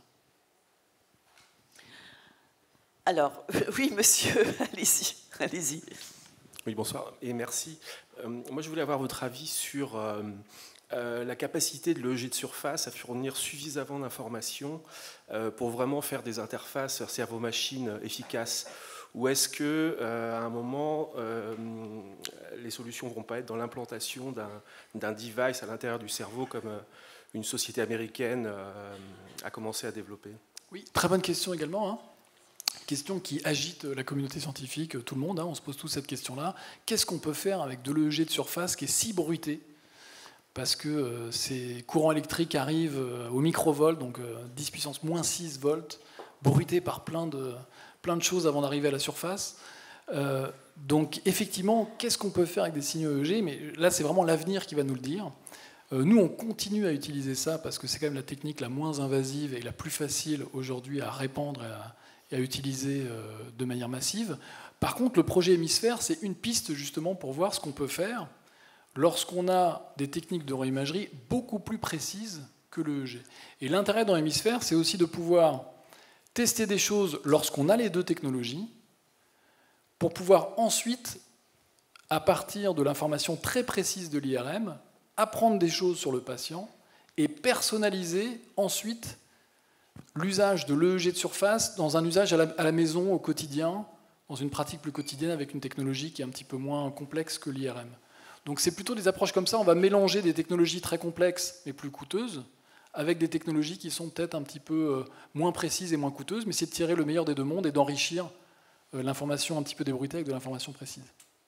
Alors, oui monsieur, allez-y, allez-y. Oui, bonsoir, et merci. Euh, moi je voulais avoir votre avis sur... Euh, Euh, la capacité de l'E E G de surface à fournir suffisamment d'informations euh, pour vraiment faire des interfaces cerveau-machine efficaces, ou est-ce que euh, à un moment euh, les solutions ne vont pas être dans l'implantation d'un device à l'intérieur du cerveau comme euh, une société américaine euh, a commencé à développer? Oui, très bonne question également, hein. Question qui agite la communauté scientifique, tout le monde, hein, on se pose tous cette question-là. Qu'est-ce qu'on peut faire avec de l'E E G de surface qui est si bruité? Parce que euh, ces courants électriques arrivent euh, au microvolt, donc euh, dix puissance moins six volts, bruités par plein de, plein de choses avant d'arriver à la surface. Euh, donc effectivement, qu'est-ce qu'on peut faire avec des signaux E E G? Mais là, c'est vraiment l'avenir qui va nous le dire. Euh, nous, on continue à utiliser ça parce que c'est quand même la technique la moins invasive et la plus facile aujourd'hui à répandre et à, et à utiliser euh, de manière massive. Par contre, le projet Hémisphère, c'est une piste justement pour voir ce qu'on peut faire lorsqu'on a des techniques de neuroimagerie beaucoup plus précises que l'E E G. Et l'intérêt dans Hémisphère, c'est aussi de pouvoir tester des choses lorsqu'on a les deux technologies, pour pouvoir ensuite, à partir de l'information très précise de l'I R M, apprendre des choses sur le patient et personnaliser ensuite l'usage de l'E E G de surface dans un usage à la, à la maison, au quotidien, dans une pratique plus quotidienne avec une technologie qui est un petit peu moins complexe que l'I R M. Donc c'est plutôt des approches comme ça, on va mélanger des technologies très complexes mais plus coûteuses avec des technologies qui sont peut-être un petit peu moins précises et moins coûteuses, mais c'est de tirer le meilleur des deux mondes et d'enrichir l'information un petit peu débruitée avec de l'information précise.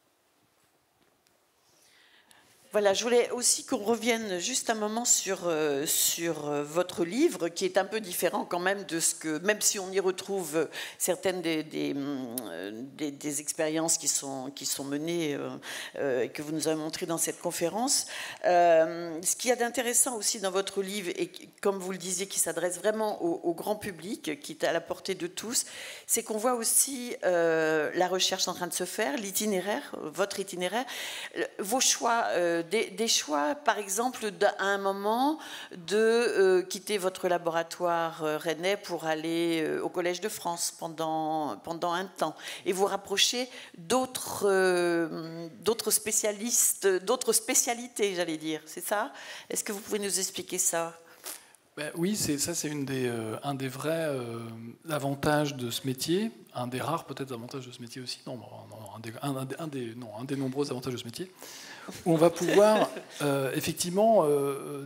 Voilà, je voulais aussi qu'on revienne juste un moment sur, euh, sur votre livre, qui est un peu différent quand même de ce que, même si on y retrouve certaines des, des, des, des expériences qui sont, qui sont menées euh, euh, et que vous nous avez montrées dans cette conférence. Euh, ce qu'il y a d'intéressant aussi dans votre livre, et comme vous le disiez, qui s'adresse vraiment au, au grand public, qui est à la portée de tous, c'est qu'on voit aussi euh, la recherche en train de se faire, l'itinéraire, votre itinéraire, vos choix. Euh, Des, des choix, par exemple, à un moment de euh, quitter votre laboratoire euh, rennais pour aller euh, au Collège de France pendant, pendant un temps et vous rapprocher d'autres euh, d'autres spécialistes, d'autres spécialités, j'allais dire, c'est ça? Est-ce que vous pouvez nous expliquer ça? Ben oui, c'est, ça c'est une des, euh, un des vrais euh, avantages de ce métier, un des rares peut-être avantages de ce métier aussi, non, non un, des, un, un, un, des, non, un des nombreux avantages de ce métier, où on va pouvoir euh, effectivement euh,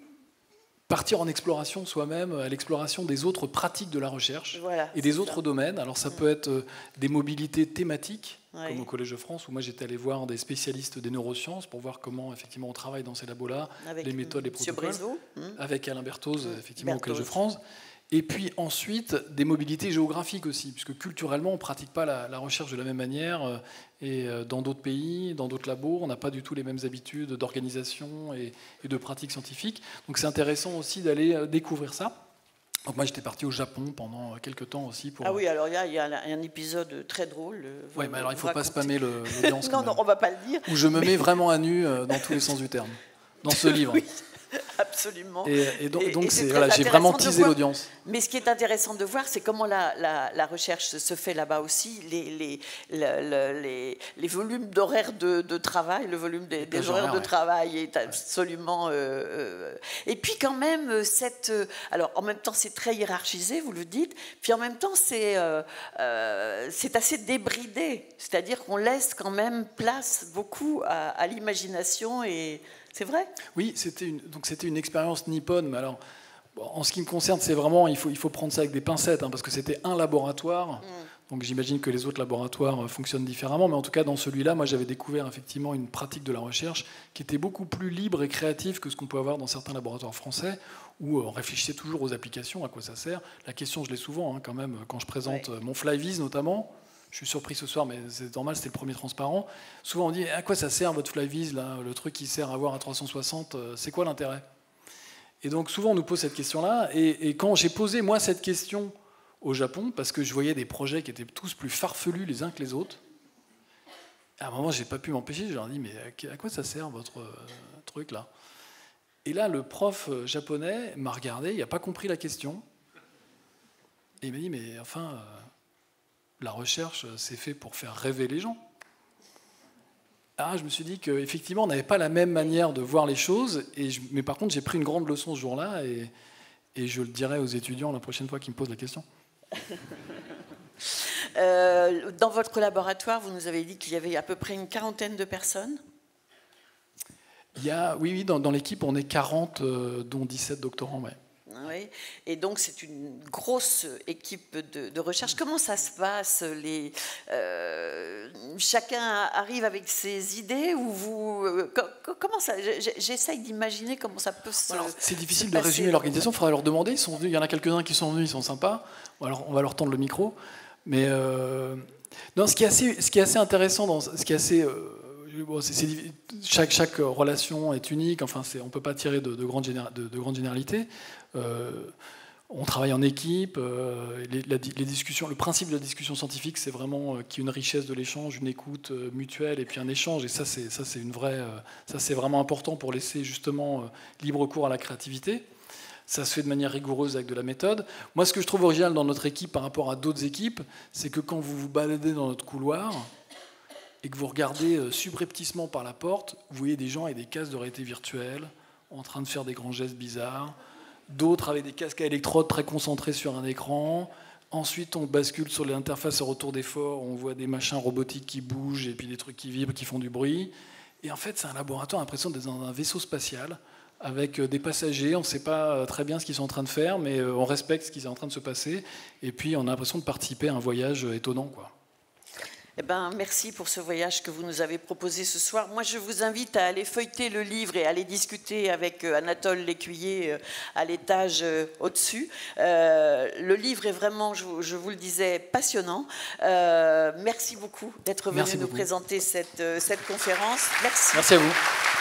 partir en exploration soi-même, à l'exploration des autres pratiques de la recherche, voilà, et des autres ça. domaines. Alors ça peut être des mobilités thématiques, oui. comme au Collège de France, où moi j'étais allé voir des spécialistes des neurosciences pour voir comment effectivement on travaille dans ces labos-là, avec les méthodes, les protocoles, Brézo, hum. avec Alain Berthoz, effectivement Berthoz. au Collège de France. Et puis ensuite, des mobilités géographiques aussi, puisque culturellement, on ne pratique pas la, la recherche de la même manière. Et dans d'autres pays, dans d'autres labos, on n'a pas du tout les mêmes habitudes d'organisation et, et de pratique scientifique. Donc c'est intéressant aussi d'aller découvrir ça. Donc moi, j'étais parti au Japon pendant quelques temps aussi. Pour... Ah oui, alors il y, y a un épisode très drôle. Oui, mais alors il ne faut pas spammer l'audience. Non, non, on ne va pas le dire. Où je me mais... mets vraiment à nu dans tous les sens du terme, dans ce livre. Oui. Absolument. Et, et donc, et, donc et c'est, voilà, j'ai vraiment teasé l'audience. Mais ce qui est intéressant de voir, c'est comment la, la, la recherche se fait là-bas aussi, les, les, les, les, les volumes d'horaires de, de travail, le volume des, des horaires de ouais. travail est absolument... Euh, euh, et puis quand même, cette... Alors, en même temps, c'est très hiérarchisé, vous le dites, puis en même temps, c'est, euh, euh, c'est assez débridé. C'est-à-dire qu'on laisse quand même place beaucoup à, à l'imagination et... C'est vrai? Oui, c'était une, donc c'était une expérience nippone, mais alors, bon, en ce qui me concerne, c'est vraiment, il faut, il faut prendre ça avec des pincettes, hein, parce que c'était un laboratoire, mm. Donc j'imagine que les autres laboratoires fonctionnent différemment, mais en tout cas dans celui-là, moi j'avais découvert effectivement une pratique de la recherche qui était beaucoup plus libre et créative que ce qu'on peut avoir dans certains laboratoires français, où on réfléchissait toujours aux applications, à quoi ça sert. La question, je l'ai souvent hein, quand même, quand je présente ouais. mon Flyvis notamment. Je suis surpris ce soir, mais c'est normal, c'était le premier transparent. Souvent on dit, à quoi ça sert votre Flyvis, là, le truc qui sert à voir à trois cent soixante, c'est quoi l'intérêt? Et donc souvent on nous pose cette question-là, et, et quand j'ai posé moi cette question au Japon, parce que je voyais des projets qui étaient tous plus farfelus les uns que les autres, à un moment j'ai pas pu m'empêcher, je leur ai dit, mais à quoi ça sert votre euh, truc là? Et là le prof japonais m'a regardé, il n'a pas compris la question, et il m'a dit, mais enfin, euh, la recherche c'est fait pour faire rêver les gens. Ah, je me suis dit qu'effectivement, on n'avait pas la même manière de voir les choses, et je, mais par contre, j'ai pris une grande leçon ce jour-là, et, et je le dirai aux étudiants la prochaine fois qu'ils me posent la question. euh, dans votre laboratoire, vous nous avez dit qu'il y avait à peu près une quarantaine de personnes. Il y a, oui, oui, dans, dans l'équipe, on est quarante, euh, dont dix-sept doctorants, ouais. Oui, et donc c'est une grosse équipe de, de recherche. Comment ça se passe les, euh, chacun arrive avec ses idées ou vous euh, comment ça? J'essaye d'imaginer comment ça peut se. C'est difficile de résumer l'organisation. Il faudra leur demander. Ils sont venus. Il y en a quelques-uns qui sont venus. Ils sont sympas. Alors on va leur tendre le micro. Mais euh, non, ce qui est assez, ce qui est assez intéressant dans ce qui est assez euh, Bon, c'est, c'est, chaque, chaque relation est unique, enfin, c'est, on ne peut pas tirer de, de, grandes, généra, de, de grandes généralités. Euh, on travaille en équipe, euh, les, la, les discussions, le principe de la discussion scientifique, c'est vraiment euh, qu'il y ait une richesse de l'échange, une écoute euh, mutuelle et puis un échange. Et ça, c'est, ça, c'est, une vraie, euh, ça, c'est vraiment important pour laisser justement euh, libre cours à la créativité. Ça se fait de manière rigoureuse avec de la méthode. Moi, ce que je trouve original dans notre équipe par rapport à d'autres équipes, c'est que quand vous vous baladez dans notre couloir, et que vous regardez subrepticement par la porte, vous voyez des gens avec des casques de réalité virtuelle, en train de faire des grands gestes bizarres, d'autres avec des casques à électrodes très concentrés sur un écran. Ensuite, on bascule sur les interfaces au retour d'effort, on voit des machins robotiques qui bougent, et puis des trucs qui vibrent, qui font du bruit. Et en fait, c'est un laboratoire, l'impression d'être dans un vaisseau spatial, avec des passagers, on ne sait pas très bien ce qu'ils sont en train de faire, mais on respecte ce qui est en train de se passer, et puis on a l'impression de participer à un voyage étonnant, quoi. Eh ben, merci pour ce voyage que vous nous avez proposé ce soir. Moi, je vous invite à aller feuilleter le livre et à aller discuter avec Anatole Lécuyer à l'étage au-dessus. Euh, le livre est vraiment, je, je vous le disais, passionnant. Euh, merci beaucoup d'être venu nous présenter cette, cette conférence. Merci. Merci à vous.